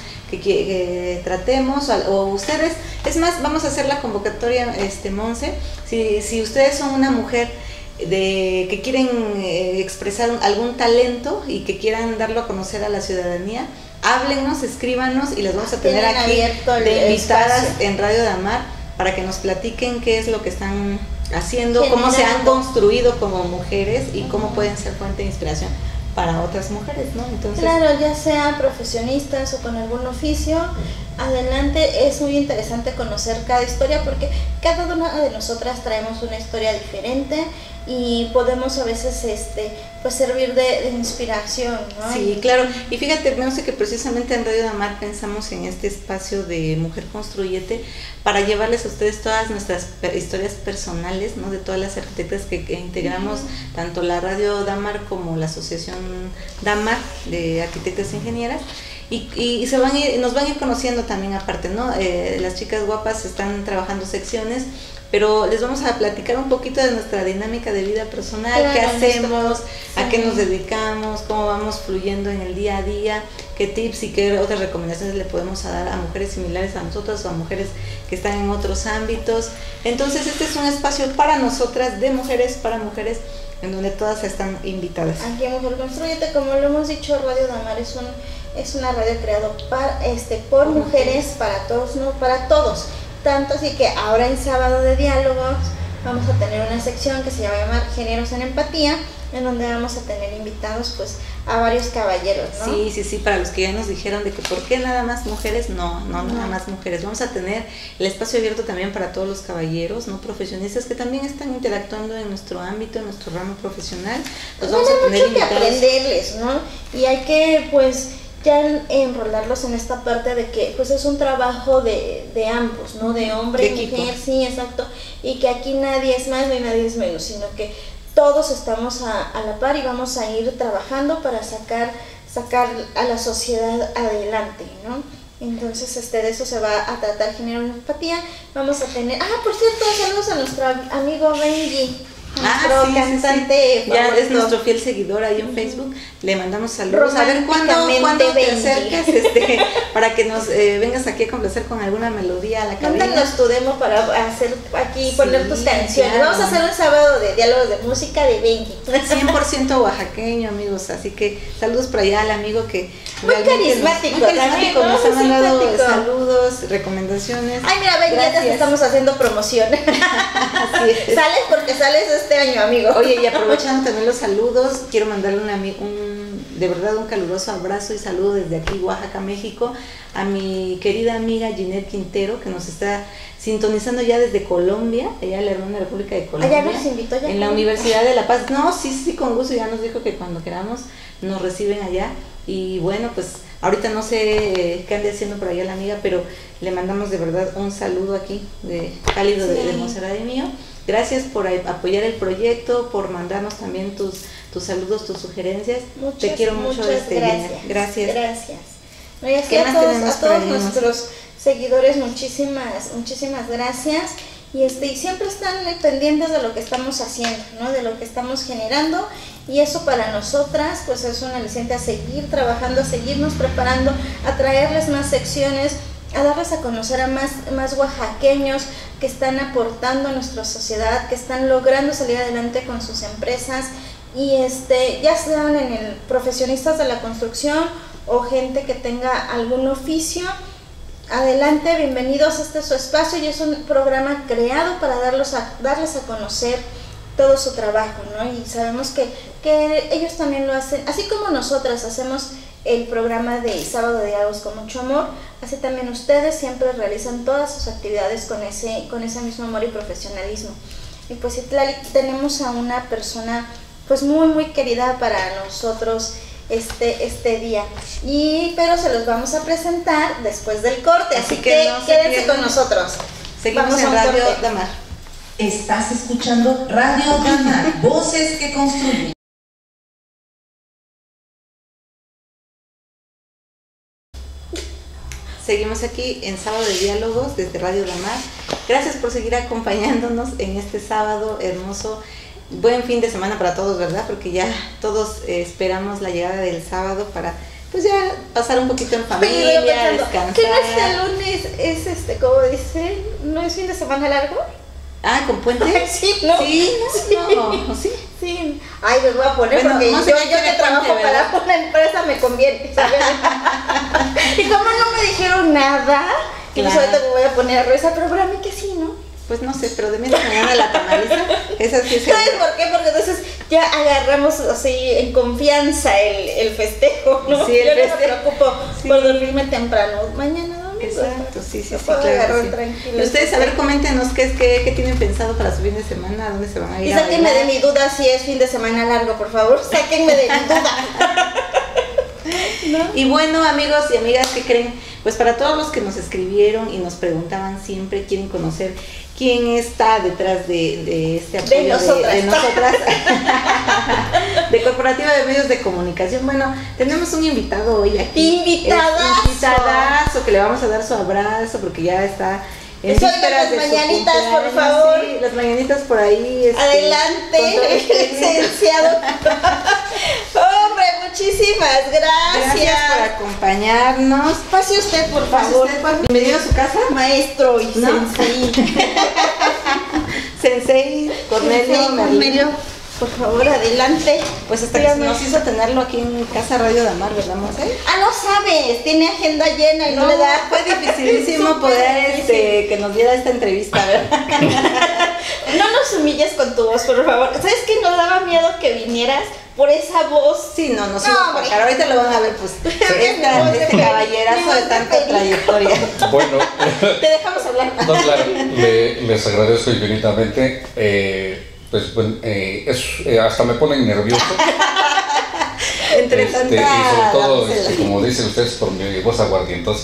que tratemos, o ustedes, es más, vamos a hacer la convocatoria, Monse, si ustedes son una mujer que quieren expresar algún talento y que quieran darlo a conocer a la ciudadanía, háblennos, escríbanos y las vamos a tener aquí de invitadas en Radio Damar para que nos platiquen qué es lo que están haciendo, cómo se han construido como mujeres y cómo pueden ser fuente de inspiración para otras mujeres, ¿no? Entonces, claro, ya sean profesionistas o con algún oficio, adelante. Es muy interesante conocer cada historia porque cada una de nosotras traemos una historia diferente y podemos a veces pues servir de inspiración, ¿no? Sí, claro. Y fíjate, no sé que precisamente en Radio Damar pensamos en este espacio de Mujer Construyete para llevarles a ustedes todas nuestras historias personales, ¿no? De todas las arquitectas que integramos, tanto la Radio Damar como la Asociación Damar de Arquitectas e Ingenieras. Y nos van a ir conociendo también aparte, ¿no? Las chicas guapas están trabajando secciones, pero les vamos a platicar un poquito de nuestra dinámica de vida personal, claro, qué hacemos, a qué nos dedicamos, cómo vamos fluyendo en el día a día, qué tips y qué otras recomendaciones le podemos dar a mujeres similares a nosotros o a mujeres que están en otros ámbitos. Entonces este es un espacio para nosotras, de mujeres para mujeres, en donde todas están invitadas. Aquí en Mujer Construyete, como lo hemos dicho, Radio Damar es una radio creada por mujeres, para todos, ¿no? Para todos. Tanto así que ahora en Sábado de Diálogos vamos a tener una sección que se va a llamar Géneros en Empatía, en donde vamos a tener invitados pues a varios caballeros, ¿no? Sí, para los que ya nos dijeron de que por qué nada más mujeres, no, nada más mujeres. Vamos a tener el espacio abierto también para todos los caballeros, no profesionistas que también están interactuando en nuestro ámbito, en nuestro ramo profesional. Los vamos a tener invitados. Hay mucho que aprenderles, ¿no? Y hay que pues ya enrolarlos en esta parte de que pues es un trabajo de ambos, ¿no? De hombre y mujer, sí, exacto, y que aquí nadie es más ni nadie es menos, sino que todos estamos a la par y vamos a ir trabajando para sacar a la sociedad adelante, ¿no? Entonces de eso se va a tratar, Género en Empatía. Vamos a tener, por cierto, saludos a nuestro amigo Benji, nuestro cantante sí. Ya es nuestro fiel seguidor ahí en Facebook. Le mandamos saludos. A ver cuándo te acercas para que nos vengas aquí a complacer con alguna melodía a la cabina. Mándanos tu demo para hacer aquí, poner tus canciones. Claro. Vamos a hacer un sábado de diálogos de música de Benji. 100% oaxaqueño, amigos. Así que saludos para allá al amigo que muy carismático, nos ha mandado saludos, recomendaciones. Ay, mira, Benji, ya te estamos haciendo promoción. Sales porque sales este año, amigo. Oye, y aprovechando también los saludos, quiero mandarle de verdad un caluroso abrazo y saludo desde aquí, Oaxaca, México, a mi querida amiga Ginette Quintero, que nos está sintonizando ya desde Colombia, ella es la hermana de la República de Colombia. Allá nos invitó ya. En la Universidad de La Paz. No, sí, con gusto, ya nos dijo que cuando queramos nos reciben allá. Y bueno, pues ahorita no sé qué ande haciendo por allá la amiga, pero le mandamos de verdad un saludo aquí, cálido de Monserrat y mío. Gracias por apoyar el proyecto, por mandarnos también tus saludos, tus sugerencias. Te quiero mucho. Gracias. No, y es que a todos nuestros seguidores, muchísimas gracias. Y siempre están pendientes de lo que estamos haciendo, ¿no? De lo que estamos generando, y eso para nosotras pues es un aliciente a seguir trabajando, a seguirnos preparando, a traerles más secciones, a darles a conocer a más oaxaqueños que están aportando a nuestra sociedad, que están logrando salir adelante con sus empresas, y ya sean profesionistas de la construcción o gente que tenga algún oficio. Adelante, bienvenidos, este es su espacio y es un programa creado para darles a conocer todo su trabajo, ¿no? Y sabemos que ellos también lo hacen, así como nosotras hacemos el programa de Sábado de Diálogos con mucho amor, así también ustedes siempre realizan todas sus actividades con ese mismo amor y profesionalismo. Y pues Citlali, tenemos a una persona pues muy querida para nosotros este día, pero se los vamos a presentar después del corte, así que quédense con nosotros. Seguimos en Radio Damar. Estás escuchando Radio Damar, voces que construyen. Seguimos aquí en Sábado de Diálogos desde Radio Damar. Gracias por seguir acompañándonos en este sábado hermoso. Buen fin de semana para todos, ¿verdad? Porque ya todos esperamos la llegada del sábado para pues ya pasar un poquito en familia, descansar. ¿Qué no es el lunes? Es como dicen, ¿no es fin de semana largo? Ah, ¿con puente? Sí, ¿no? Sí, no, sí. Sí. Ay, les voy a poner Bueno, porque no sé yo qué que tiene trabajo puente, ¿verdad? para una empresa me conviene, ¿sabes? Y como no me dijeron nada, que Claro. ahorita me voy a poner a rezar, pero para mí que sí, ¿no? Pues no sé, pero de menos mañana la tamaliza, esa sí se... ¿Sabes por qué? Porque entonces ya agarramos así en confianza el festejo, ¿no? Sí, el yo no me festejo. preocupo Sí. por dormirme temprano. Mañana domingo. Exacto, sí, Lo sí, puedo claro. agarrar Sí. tranquilo. Y ustedes, a ver, coméntenos qué tienen pensado para su fin de semana, a dónde se van a ir. Y a sáquenme de bailar? mi duda si es fin de semana largo, por favor. Sáquenme de mi duda. ¿No? Y bueno, amigos y amigas, ¿qué creen? Pues para todos los que nos escribieron y nos preguntaban siempre, quieren conocer quién está detrás de este apoyo De nosotras. de nosotras, de Corporativa de Medios de Comunicación. Bueno, tenemos un invitado hoy aquí. Invitadazo. Que le vamos a dar su abrazo porque ya está en Eso, vísperas las de su mañanitas, por cumpleaños. favor. Sí, las mañanitas por ahí. Con Adelante, todo este- licenciado. Hombre, muchísimas Gracias por gracias. acompañarnos. Pase usted, por Pase favor. usted. Bienvenido a su casa. Maestro y ¿No? sensei. Sensei Cornelio Sensei Merlín. Cornelio, por favor, adelante. Pues hasta que Dígame. nos hizo tenerlo aquí en Casa Radio Damar, ¿verdad, Monse? Ah, no sabes, tiene agenda llena y no le da. Fue dificilísimo Súper poder difícil. que nos diera esta entrevista, ¿verdad? No nos humilles con tu voz, por favor. ¿Sabes qué? Nos daba miedo que vinieras por esa voz. Sí, no No, iba a hombre. opacar. Ahorita lo van a ver, pues, este caballerazo de tanta trayectoria. Bueno, Te dejamos hablar. no, claro, les agradezco infinitamente. Hasta me ponen nervioso. Entre Y tanta sobre todo, damisela. como dicen ustedes, por mi voz aguardientosa.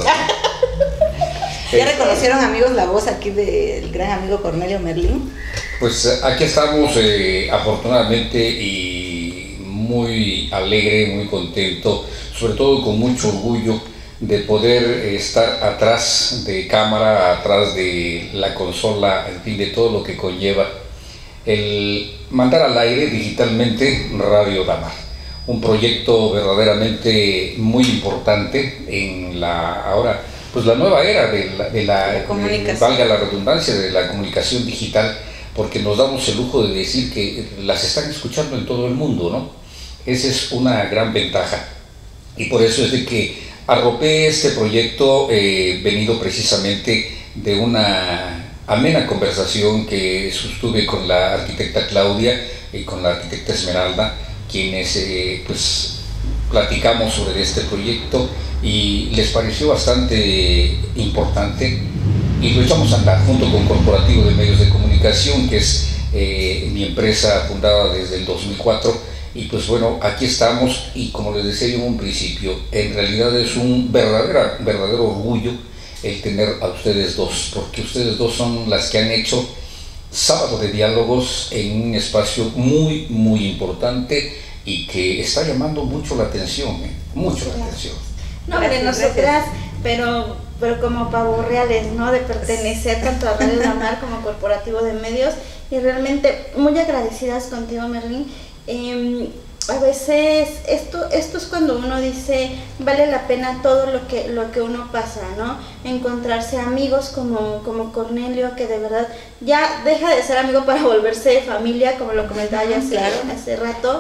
¿Ya reconocieron, amigos, la voz aquí del gran amigo Cornelio Merlín? Pues aquí estamos, afortunadamente, y muy alegre, muy contento, sobre todo con mucho orgullo de poder estar atrás de cámara, atrás de la consola, en fin, de todo lo que conlleva el mandar al aire digitalmente Radio Damar. Un proyecto verdaderamente muy importante en ahora pues la nueva era de la comunicación. valga la redundancia, de la comunicación digital, porque nos damos el lujo de decir que las están escuchando en todo el mundo, ¿no? Esa es una gran ventaja, y por eso es de que arropé este proyecto venido precisamente de una amena conversación que sostuve con la arquitecta Claudia y con la arquitecta Esmeralda, quienes pues platicamos sobre este proyecto y les pareció bastante importante y lo echamos a andar junto con Corporativo de Medios de Comunicación, que es mi empresa fundada desde el 2004. Y pues bueno, aquí estamos, y como les decía yo en un principio, en realidad es un verdadero orgullo el tener a ustedes dos, porque ustedes dos son las que han hecho Sábado de Diálogos en un espacio muy, muy importante y que está llamando mucho la atención, mucho la atención. No, hombre, Gracias, nosotras, pero como pavos reales, ¿no? De pertenecer tanto a Radio Damar como Corporativo de Medios, y realmente muy agradecidas contigo, Merlín. A veces esto es cuando uno dice vale la pena todo lo que uno pasa, ¿no? Encontrarse amigos como Cornelio, que de verdad ya deja de ser amigo para volverse familia, como lo comentaba ya hace rato,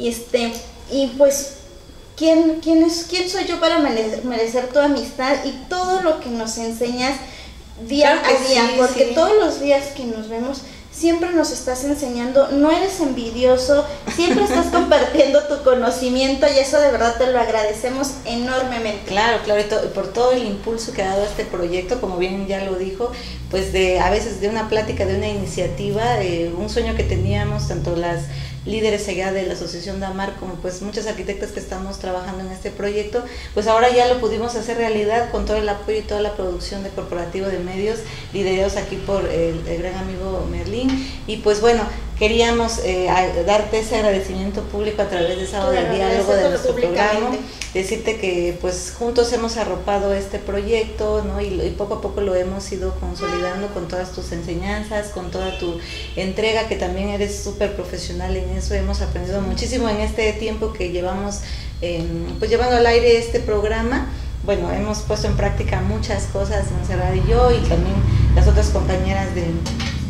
y pues ¿quién soy yo para merecer tu amistad y todo lo que nos enseñas día Claro a que día? sí, Porque sí. todos los días que nos vemos siempre nos estás enseñando, no eres envidioso, siempre estás compartiendo tu conocimiento, y eso de verdad te lo agradecemos enormemente. Claro, y por todo el impulso que ha dado este proyecto, como bien ya lo dijo, pues a veces de una plática, de una iniciativa, un sueño que teníamos, tanto las líderes allá de la Asociación Damar como pues muchas arquitectas que estamos trabajando en este proyecto, pues ahora ya lo pudimos hacer realidad con todo el apoyo y toda la producción de Corporativo de Medios, liderados aquí por el gran amigo Merlín. Y pues bueno, queríamos darte ese agradecimiento público a través de Sábado de Diálogo, de nuestro programa, decirte que pues juntos hemos arropado este proyecto, ¿no? Y poco a poco lo hemos ido consolidando con todas tus enseñanzas, con toda tu entrega, que también eres súper profesional en eso. Hemos aprendido muchísimo en este tiempo que llevamos pues llevando al aire este programa. Bueno, hemos puesto en práctica muchas cosas, Montserrat y yo, y también las otras compañeras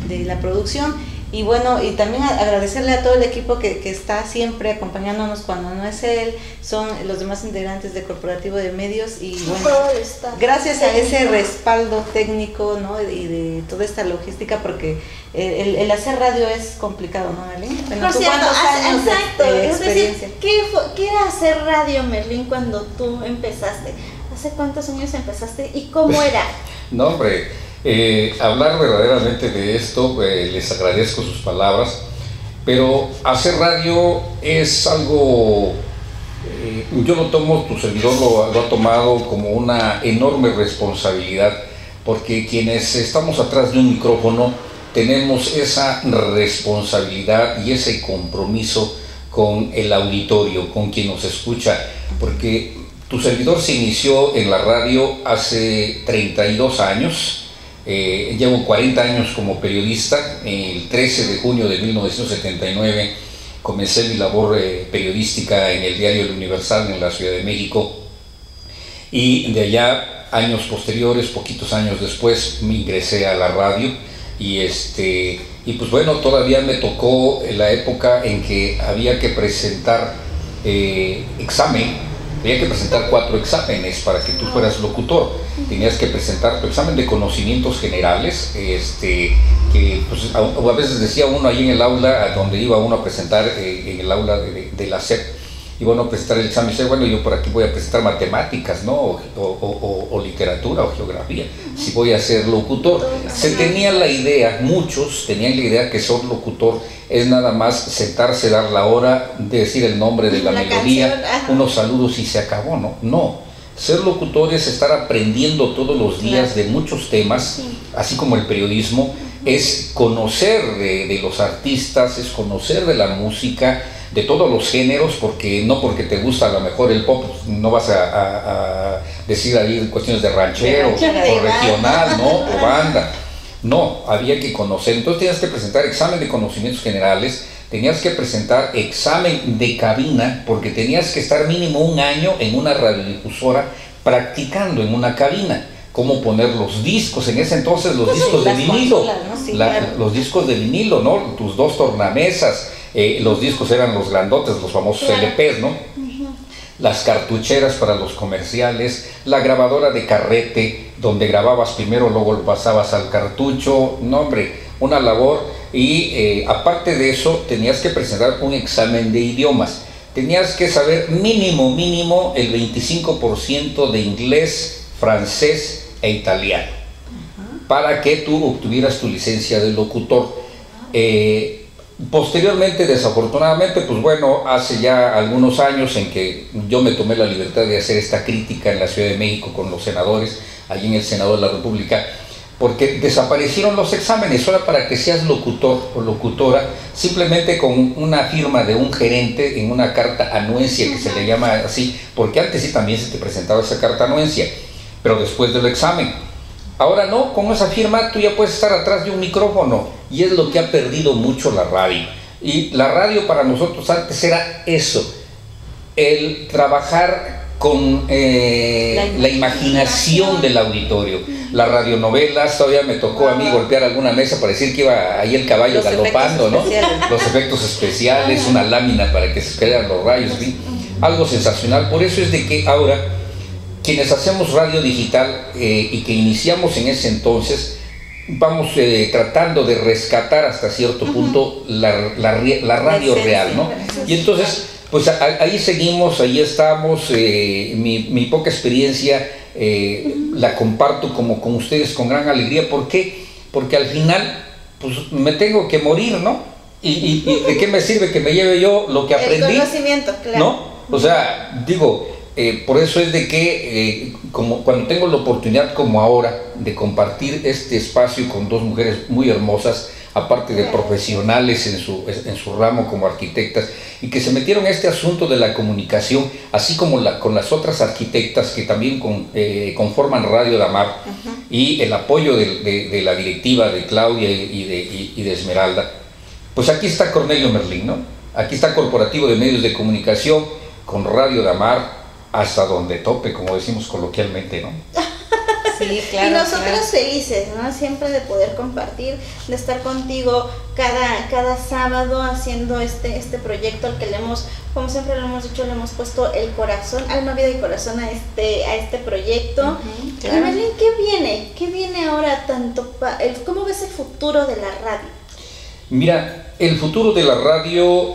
la producción. Y bueno, y también agradecerle a todo el equipo que está siempre acompañándonos cuando no es él, son los demás integrantes del Corporativo de Medios, y bueno, gracias a ese respaldo técnico, ¿no? Y de toda esta logística, porque el hacer radio es complicado, ¿no, Merlín? Bueno, por cierto, exacto, es decir, ¿qué era hacer radio, Merlín, cuando tú empezaste? ¿Hace cuántos años empezaste y cómo era? No, hombre, hablar verdaderamente de esto, les agradezco sus palabras, pero hacer radio es algo, yo lo tomo, tu servidor lo ha tomado como una enorme responsabilidad, porque quienes estamos atrás de un micrófono tenemos esa responsabilidad y ese compromiso con el auditorio, con quien nos escucha, porque tu servidor se inició en la radio hace 32 años. Llevo 40 años como periodista. El 13 de junio de 1979 comencé mi labor periodística en el diario El Universal en la Ciudad de México, y de allá, años posteriores, poquitos años después, me ingresé a la radio, y pues bueno, todavía me tocó la época en que había que presentar había que presentar 4 exámenes para que tú fueras locutor. Tenías que presentar tu examen de conocimientos generales, que pues, a veces decía uno ahí en el aula donde iba uno a presentar, en el aula de la SEP, iba uno a presentar el examen y decía, bueno, yo por aquí voy a presentar matemáticas, ¿no? O literatura o geografía, si voy a ser locutor. Se tenía la idea, muchos tenían la idea que ser locutor es nada más sentarse, dar la hora, decir el nombre de la melodía, unos saludos y se acabó, ¿no? No, ser locutor es estar aprendiendo todos los días de muchos temas, así como el periodismo, es conocer de los artistas, es conocer de la música, de todos los géneros, porque no porque te gusta a lo mejor el pop, no vas a decir ahí cuestiones de ranchero o regional, ¿no? O banda. No, había que conocer. Entonces tenías que presentar examen de conocimientos generales, tenías que presentar examen de cabina, porque tenías que estar mínimo 1 año en una radiodifusora practicando en una cabina, cómo poner los discos, en ese entonces los discos de vinilo, ¿no? Los discos de vinilo, ¿no? Tus 2 tornamesas, los discos eran los grandotes, los famosos LPs, ¿no? Las cartucheras para los comerciales, la grabadora de carrete, donde grababas primero, luego lo pasabas al cartucho, no hombre, una labor. Y aparte de eso, tenías que presentar un examen de idiomas. Tenías que saber mínimo el 25% de inglés, francés e italiano, para que tú obtuvieras tu licencia de locutor. Posteriormente, desafortunadamente, pues bueno, hace ya algunos años en que yo me tomé la libertad de hacer esta crítica en la Ciudad de México con los senadores, allí en el Senado de la República, porque desaparecieron los exámenes. Ahora, para que seas locutor o locutora, simplemente con una firma de un gerente en una carta anuencia, que se le llama así, porque antes sí también se te presentaba esa carta anuencia, pero después del examen. Ahora no, con esa firma tú ya puedes estar atrás de un micrófono, y es lo que ha perdido mucho la radio. Y la radio para nosotros antes era eso, el trabajar con la imaginación del auditorio. Las radionovelas, todavía me tocó a mí golpear alguna mesa para decir que iba ahí el caballo galopando, ¿no? Los efectos especiales, una lámina para que se crearan los rayos, ¿sí? Algo sensacional. Por eso es de que ahora, quienes hacemos radio digital y que iniciamos en ese entonces, vamos tratando de rescatar hasta cierto punto la radio real, ¿no? Y entonces, pues ahí seguimos, ahí estamos. Mi poca experiencia la comparto como con ustedes con gran alegría. ¿Por qué? Porque al final, pues me tengo que morir, ¿no? ¿Y de qué me sirve que me lleve yo lo que aprendí? El conocimiento, claro. ¿No? O sea, digo, por eso es de que como cuando tengo la oportunidad como ahora de compartir este espacio con 2 mujeres muy hermosas, aparte de profesionales en su ramo como arquitectas, y que se metieron a este asunto de la comunicación, así como con las otras arquitectas que también conforman Radio Damar, y el apoyo de la directiva de Claudia y de Esmeralda, pues aquí está Cornelio Merlín, ¿no? Aquí está Corporativo de Medios de Comunicación con Radio Damar hasta donde tope, como decimos coloquialmente, ¿no? Sí, claro. Y nosotros claro. felices, ¿no? Siempre de poder compartir, de estar contigo cada sábado haciendo este proyecto al que le hemos, como siempre lo hemos dicho, le hemos puesto el corazón, alma, vida y corazón a este proyecto. Claro. Y Merlin, ¿qué viene ahora tanto cómo ves el futuro de la radio? Mira, el futuro de la radio,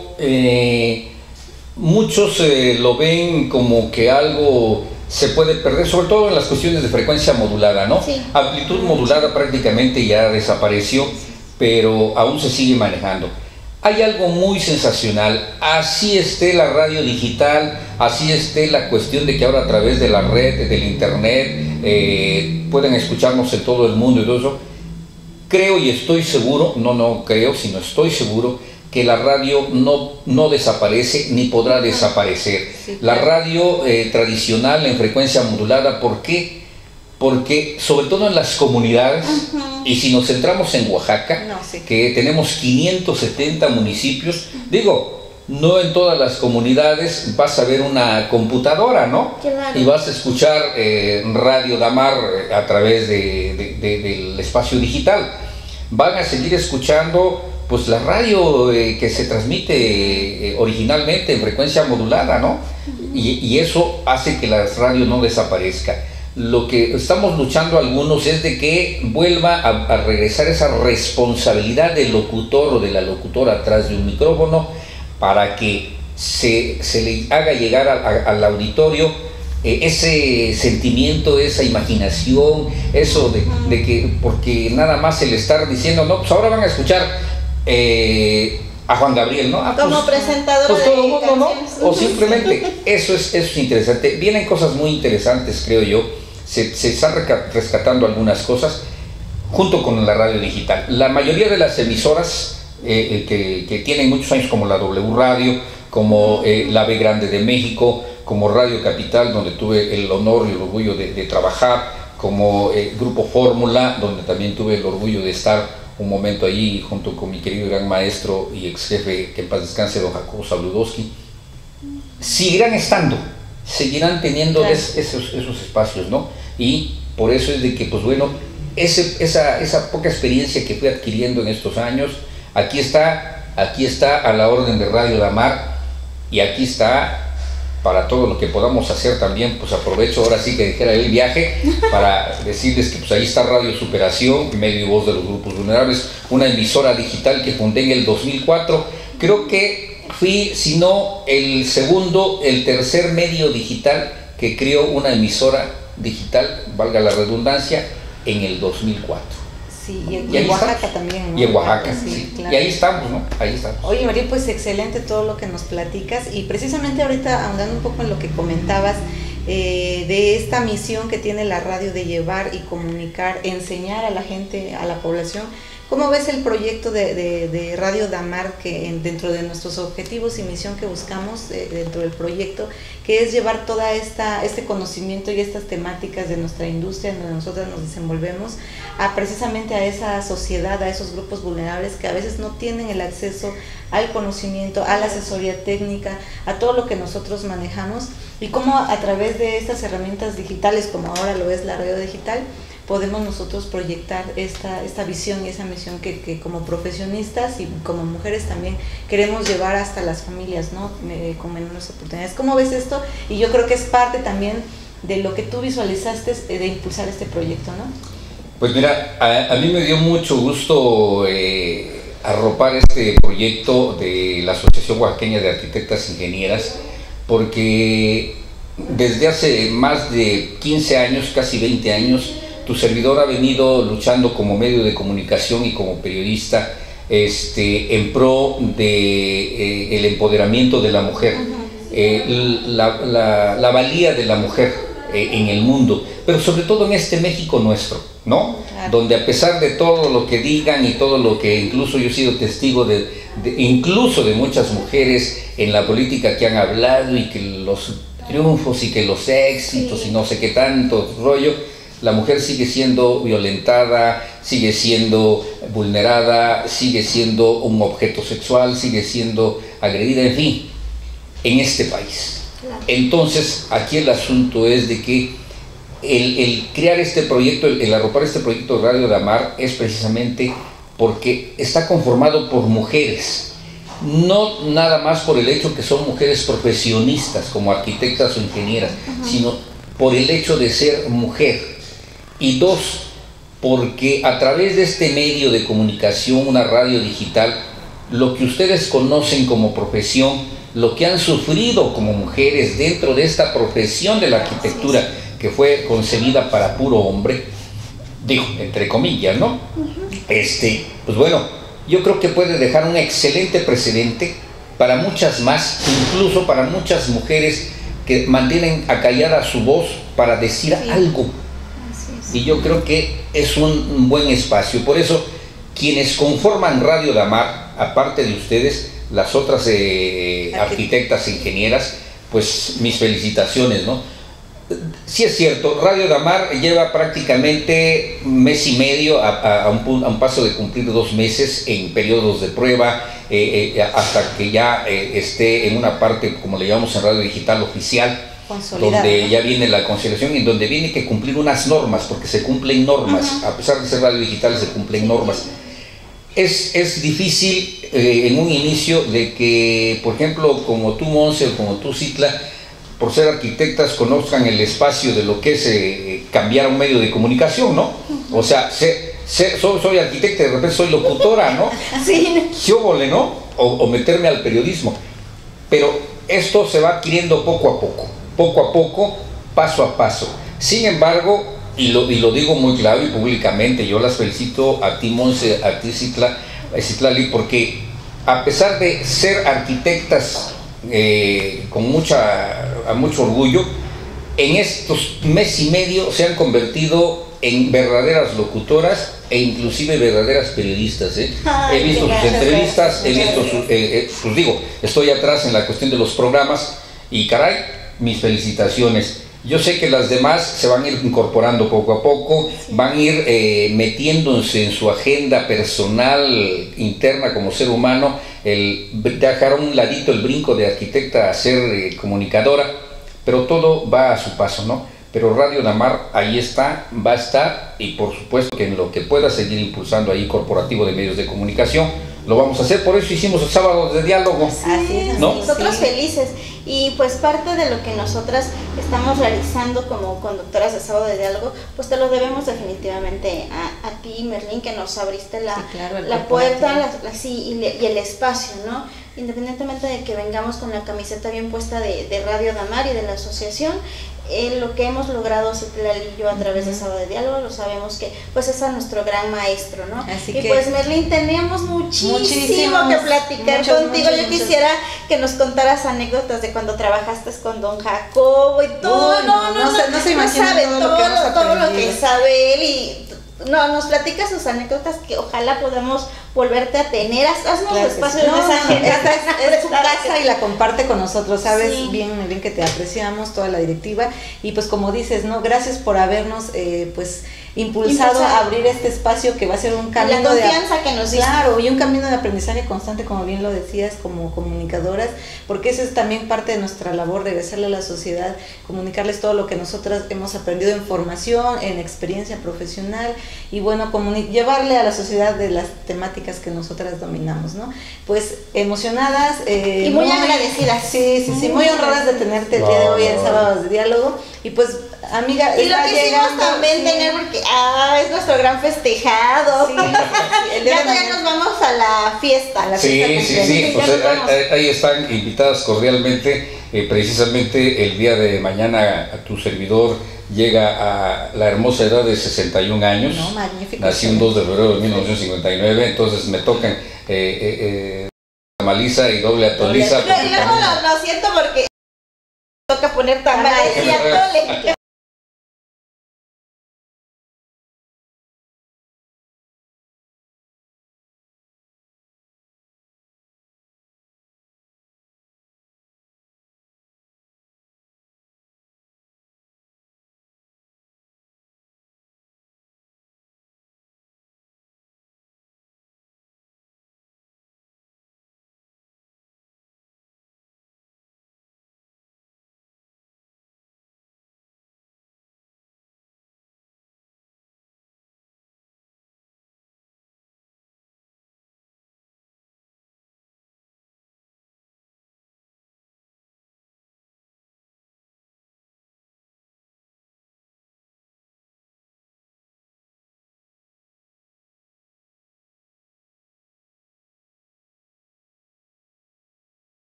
muchos lo ven como que algo se puede perder, sobre todo en las cuestiones de frecuencia modulada, ¿no? Sí. Amplitud modulada prácticamente ya desapareció, pero aún se sigue manejando. Hay algo muy sensacional, así esté la radio digital, así esté la cuestión de que ahora a través de la red, del internet, pueden escucharnos en todo el mundo y todo eso. Creo y estoy seguro, no creo, sino estoy seguro que la radio no desaparece ni podrá desaparecer. Sí, la claro. radio tradicional en frecuencia modulada, ¿por qué? Porque sobre todo en las comunidades, y si nos centramos en Oaxaca, No, sí. que tenemos 570 municipios, digo, no en todas las comunidades vas a ver una computadora, ¿no? Claro. Y vas a escuchar Radio Damar a través del espacio digital. Van a seguir escuchando pues la radio que se transmite originalmente en frecuencia modulada, ¿no? Y eso hace que la radio no desaparezca. Lo que estamos luchando algunos es de que vuelva a regresar esa responsabilidad del locutor o de la locutora atrás de un micrófono, para que se le haga llegar al auditorio ese sentimiento, esa imaginación, eso de que, porque nada más el estar diciendo, no, pues ahora van a escuchar a Juan Gabriel, ¿no? Como presentadora pues todo el de mundo, ¿no? canciones. O simplemente, eso es interesante. Vienen cosas muy interesantes, creo yo. Se están rescatando algunas cosas junto con la radio digital. La mayoría de las emisoras que tienen muchos años, como la W Radio, como la B Grande de México, como Radio Capital, donde tuve el honor y el orgullo de trabajar, como Grupo Fórmula, donde también tuve el orgullo de estar un momento allí junto con mi querido gran maestro y ex jefe, que en paz descanse, don Jacobo Sabludowski, seguirán estando, seguirán teniendo claro. esos espacios, ¿no? Y por eso es de que, pues bueno, esa poca experiencia que fui adquiriendo en estos años, aquí está a la orden de Radio Damar, y aquí está para todo lo que podamos hacer también. Pues aprovecho ahora sí que dijera el viaje para decirles que pues ahí está Radio Superación, medio y voz de los grupos vulnerables, una emisora digital que fundé en el 2004. Creo que fui, si no el tercer medio digital que creó una emisora digital, valga la redundancia, en el 2004. Sí, y ahí en Oaxaca estamos. también, ¿no? Y en Oaxaca, Sí, sí. claro. Y ahí estamos, ¿no? Ahí estamos. Oye, María, pues excelente todo lo que nos platicas, y precisamente ahorita ahondando un poco en lo que comentabas de esta misión que tiene la radio de llevar y comunicar, enseñar a la gente, a la población. ¿Cómo ves el proyecto de Radio Damar, que dentro de nuestros objetivos y misión que buscamos dentro del proyecto, que es llevar toda este conocimiento y estas temáticas de nuestra industria en donde nosotras nos desenvolvemos precisamente a esa sociedad, a esos grupos vulnerables que a veces no tienen el acceso al conocimiento, a la asesoría técnica, a todo lo que nosotros manejamos, y cómo a través de estas herramientas digitales, como ahora lo es la radio digital, podemos nosotros proyectar esta visión y esa misión que como profesionistas y como mujeres también queremos llevar hasta las familias, ¿no? Con menores oportunidades. ¿Cómo ves esto? Y yo creo que es parte también de lo que tú visualizaste de impulsar este proyecto, ¿no? Pues mira, a mí me dio mucho gusto arropar este proyecto de la Asociación Oaxaqueña de Arquitectas Ingenieras, porque desde hace más de 15 años, casi 20 años, tu servidor ha venido luchando como medio de comunicación y como periodista en pro de el empoderamiento de la mujer, la valía de la mujer en el mundo, pero sobre todo en este México nuestro, ¿no? Claro. Donde a pesar de todo lo que digan y todo lo que incluso yo he sido testigo incluso de muchas mujeres en la política que han hablado, y que los triunfos y que los éxitos y no sé qué tanto rollo, la mujer sigue siendo violentada, sigue siendo vulnerada, sigue siendo un objeto sexual, sigue siendo agredida, en fin, en este país. Claro. Entonces, aquí el asunto es de que el crear este proyecto, el arropar este proyecto de Radio Damar es precisamente porque está conformado por mujeres, no nada más por el hecho que son mujeres profesionistas como arquitectas o ingenieras, sino por el hecho de ser mujer. Y dos, porque a través de este medio de comunicación, una radio digital, lo que ustedes conocen como profesión, lo que han sufrido como mujeres dentro de esta profesión de la arquitectura que fue concebida para puro hombre, digo, entre comillas, ¿no? Pues bueno, yo creo que puede dejar un excelente precedente para muchas más, incluso para muchas mujeres que mantienen acallada su voz para decir algo. Y yo creo que es un buen espacio. Por eso, quienes conforman Radio Damar, aparte de ustedes, las otras arquitectas e ingenieras, pues mis felicitaciones, ¿no? Sí es cierto, Radio Damar lleva prácticamente un mes y medio a un paso de cumplir 2 meses en periodos de prueba, hasta que ya esté en una parte, como le llamamos en radio digital, oficial, donde ya viene la conciliación y donde viene que cumplir unas normas, porque se cumplen normas, a pesar de ser radio digital se cumplen normas. Es difícil en un inicio de que, por ejemplo, como tú, Monse, o como tú, Citla, por ser arquitectas, conozcan el espacio de lo que es cambiar un medio de comunicación, ¿no? O sea, soy arquitecta y de repente soy locutora, ¿no? Sí. Jóvole, ¿no? O meterme al periodismo. Pero esto se va adquiriendo poco a poco, paso a paso. Sin embargo, y lo digo muy claro y públicamente, yo las felicito a ti, Monse, a ti, Citlali, porque a pesar de ser arquitectas con mucho orgullo, en estos mes y medio se han convertido en verdaderas locutoras e inclusive verdaderas periodistas. He visto sus entrevistas, he visto pues digo, estoy atrás en la cuestión de los programas y caray, mis felicitaciones. Yo sé que las demás se van a ir incorporando poco a poco, van a ir metiéndose en su agenda personal interna como ser humano, dejar a un ladito el brinco de arquitecta a ser comunicadora, pero todo va a su paso, ¿no? Pero Radio Damar ahí está, va a estar, y por supuesto que en lo que pueda seguir impulsando ahí Corporativo de Medios de Comunicación, lo vamos a hacer. Por eso hicimos el sábado de diálogo. Así es, ¿no? Nosotros felices. Y pues parte de lo que nosotras estamos realizando como conductoras de Sábado de Diálogo, pues te lo debemos definitivamente a ti, Merlín, que nos abriste la puerta y el espacio, ¿no? Independientemente de que vengamos con la camiseta bien puesta de Radio Damar y de la asociación, lo que hemos logrado Citlali y yo a través de Sábado de Diálogo, lo sabemos que pues es a nuestro gran maestro, ¿no? Así y que pues Merlín, tenemos muchísimo que platicar contigo. Yo quisiera que nos contaras anécdotas de cuando trabajaste con don Jacobo y todo. No se imagina sabe todo lo que sabe él y nos platica sus anécdotas que ojalá podamos volverte a tener. Haznos espacio en esa agenda. Es su casa y la comparte con nosotros, sabes bien que te apreciamos, toda la directiva, y pues como dices, ¿no? Gracias por habernos pues impulsado a abrir este espacio que va a ser un camino la confianza que nos diste. Claro, y un camino de aprendizaje constante, como bien lo decías, como comunicadoras, porque eso es también parte de nuestra labor, regresarle a la sociedad, comunicarles todo lo que nosotras hemos aprendido en formación, en experiencia profesional, y bueno, llevarle a la sociedad de las temáticas que nosotras dominamos, ¿no? Pues emocionadas y muy agradecidas. Sí, muy honradas de tenerte el día de hoy en Sábados de Diálogo. Y pues, amiga, y lo quisimos también tener porque es nuestro gran festejado. Ya nos vamos a la fiesta. Sí. Pues ahí están invitadas cordialmente. Precisamente el día de mañana a tu servidor llega a la hermosa edad de 61 años. No, magnífico. Nací un 2 de febrero de 1959, entonces me tocan tamaliza y doble atoliza. Luego lo siento porque toca poner tamales y atole.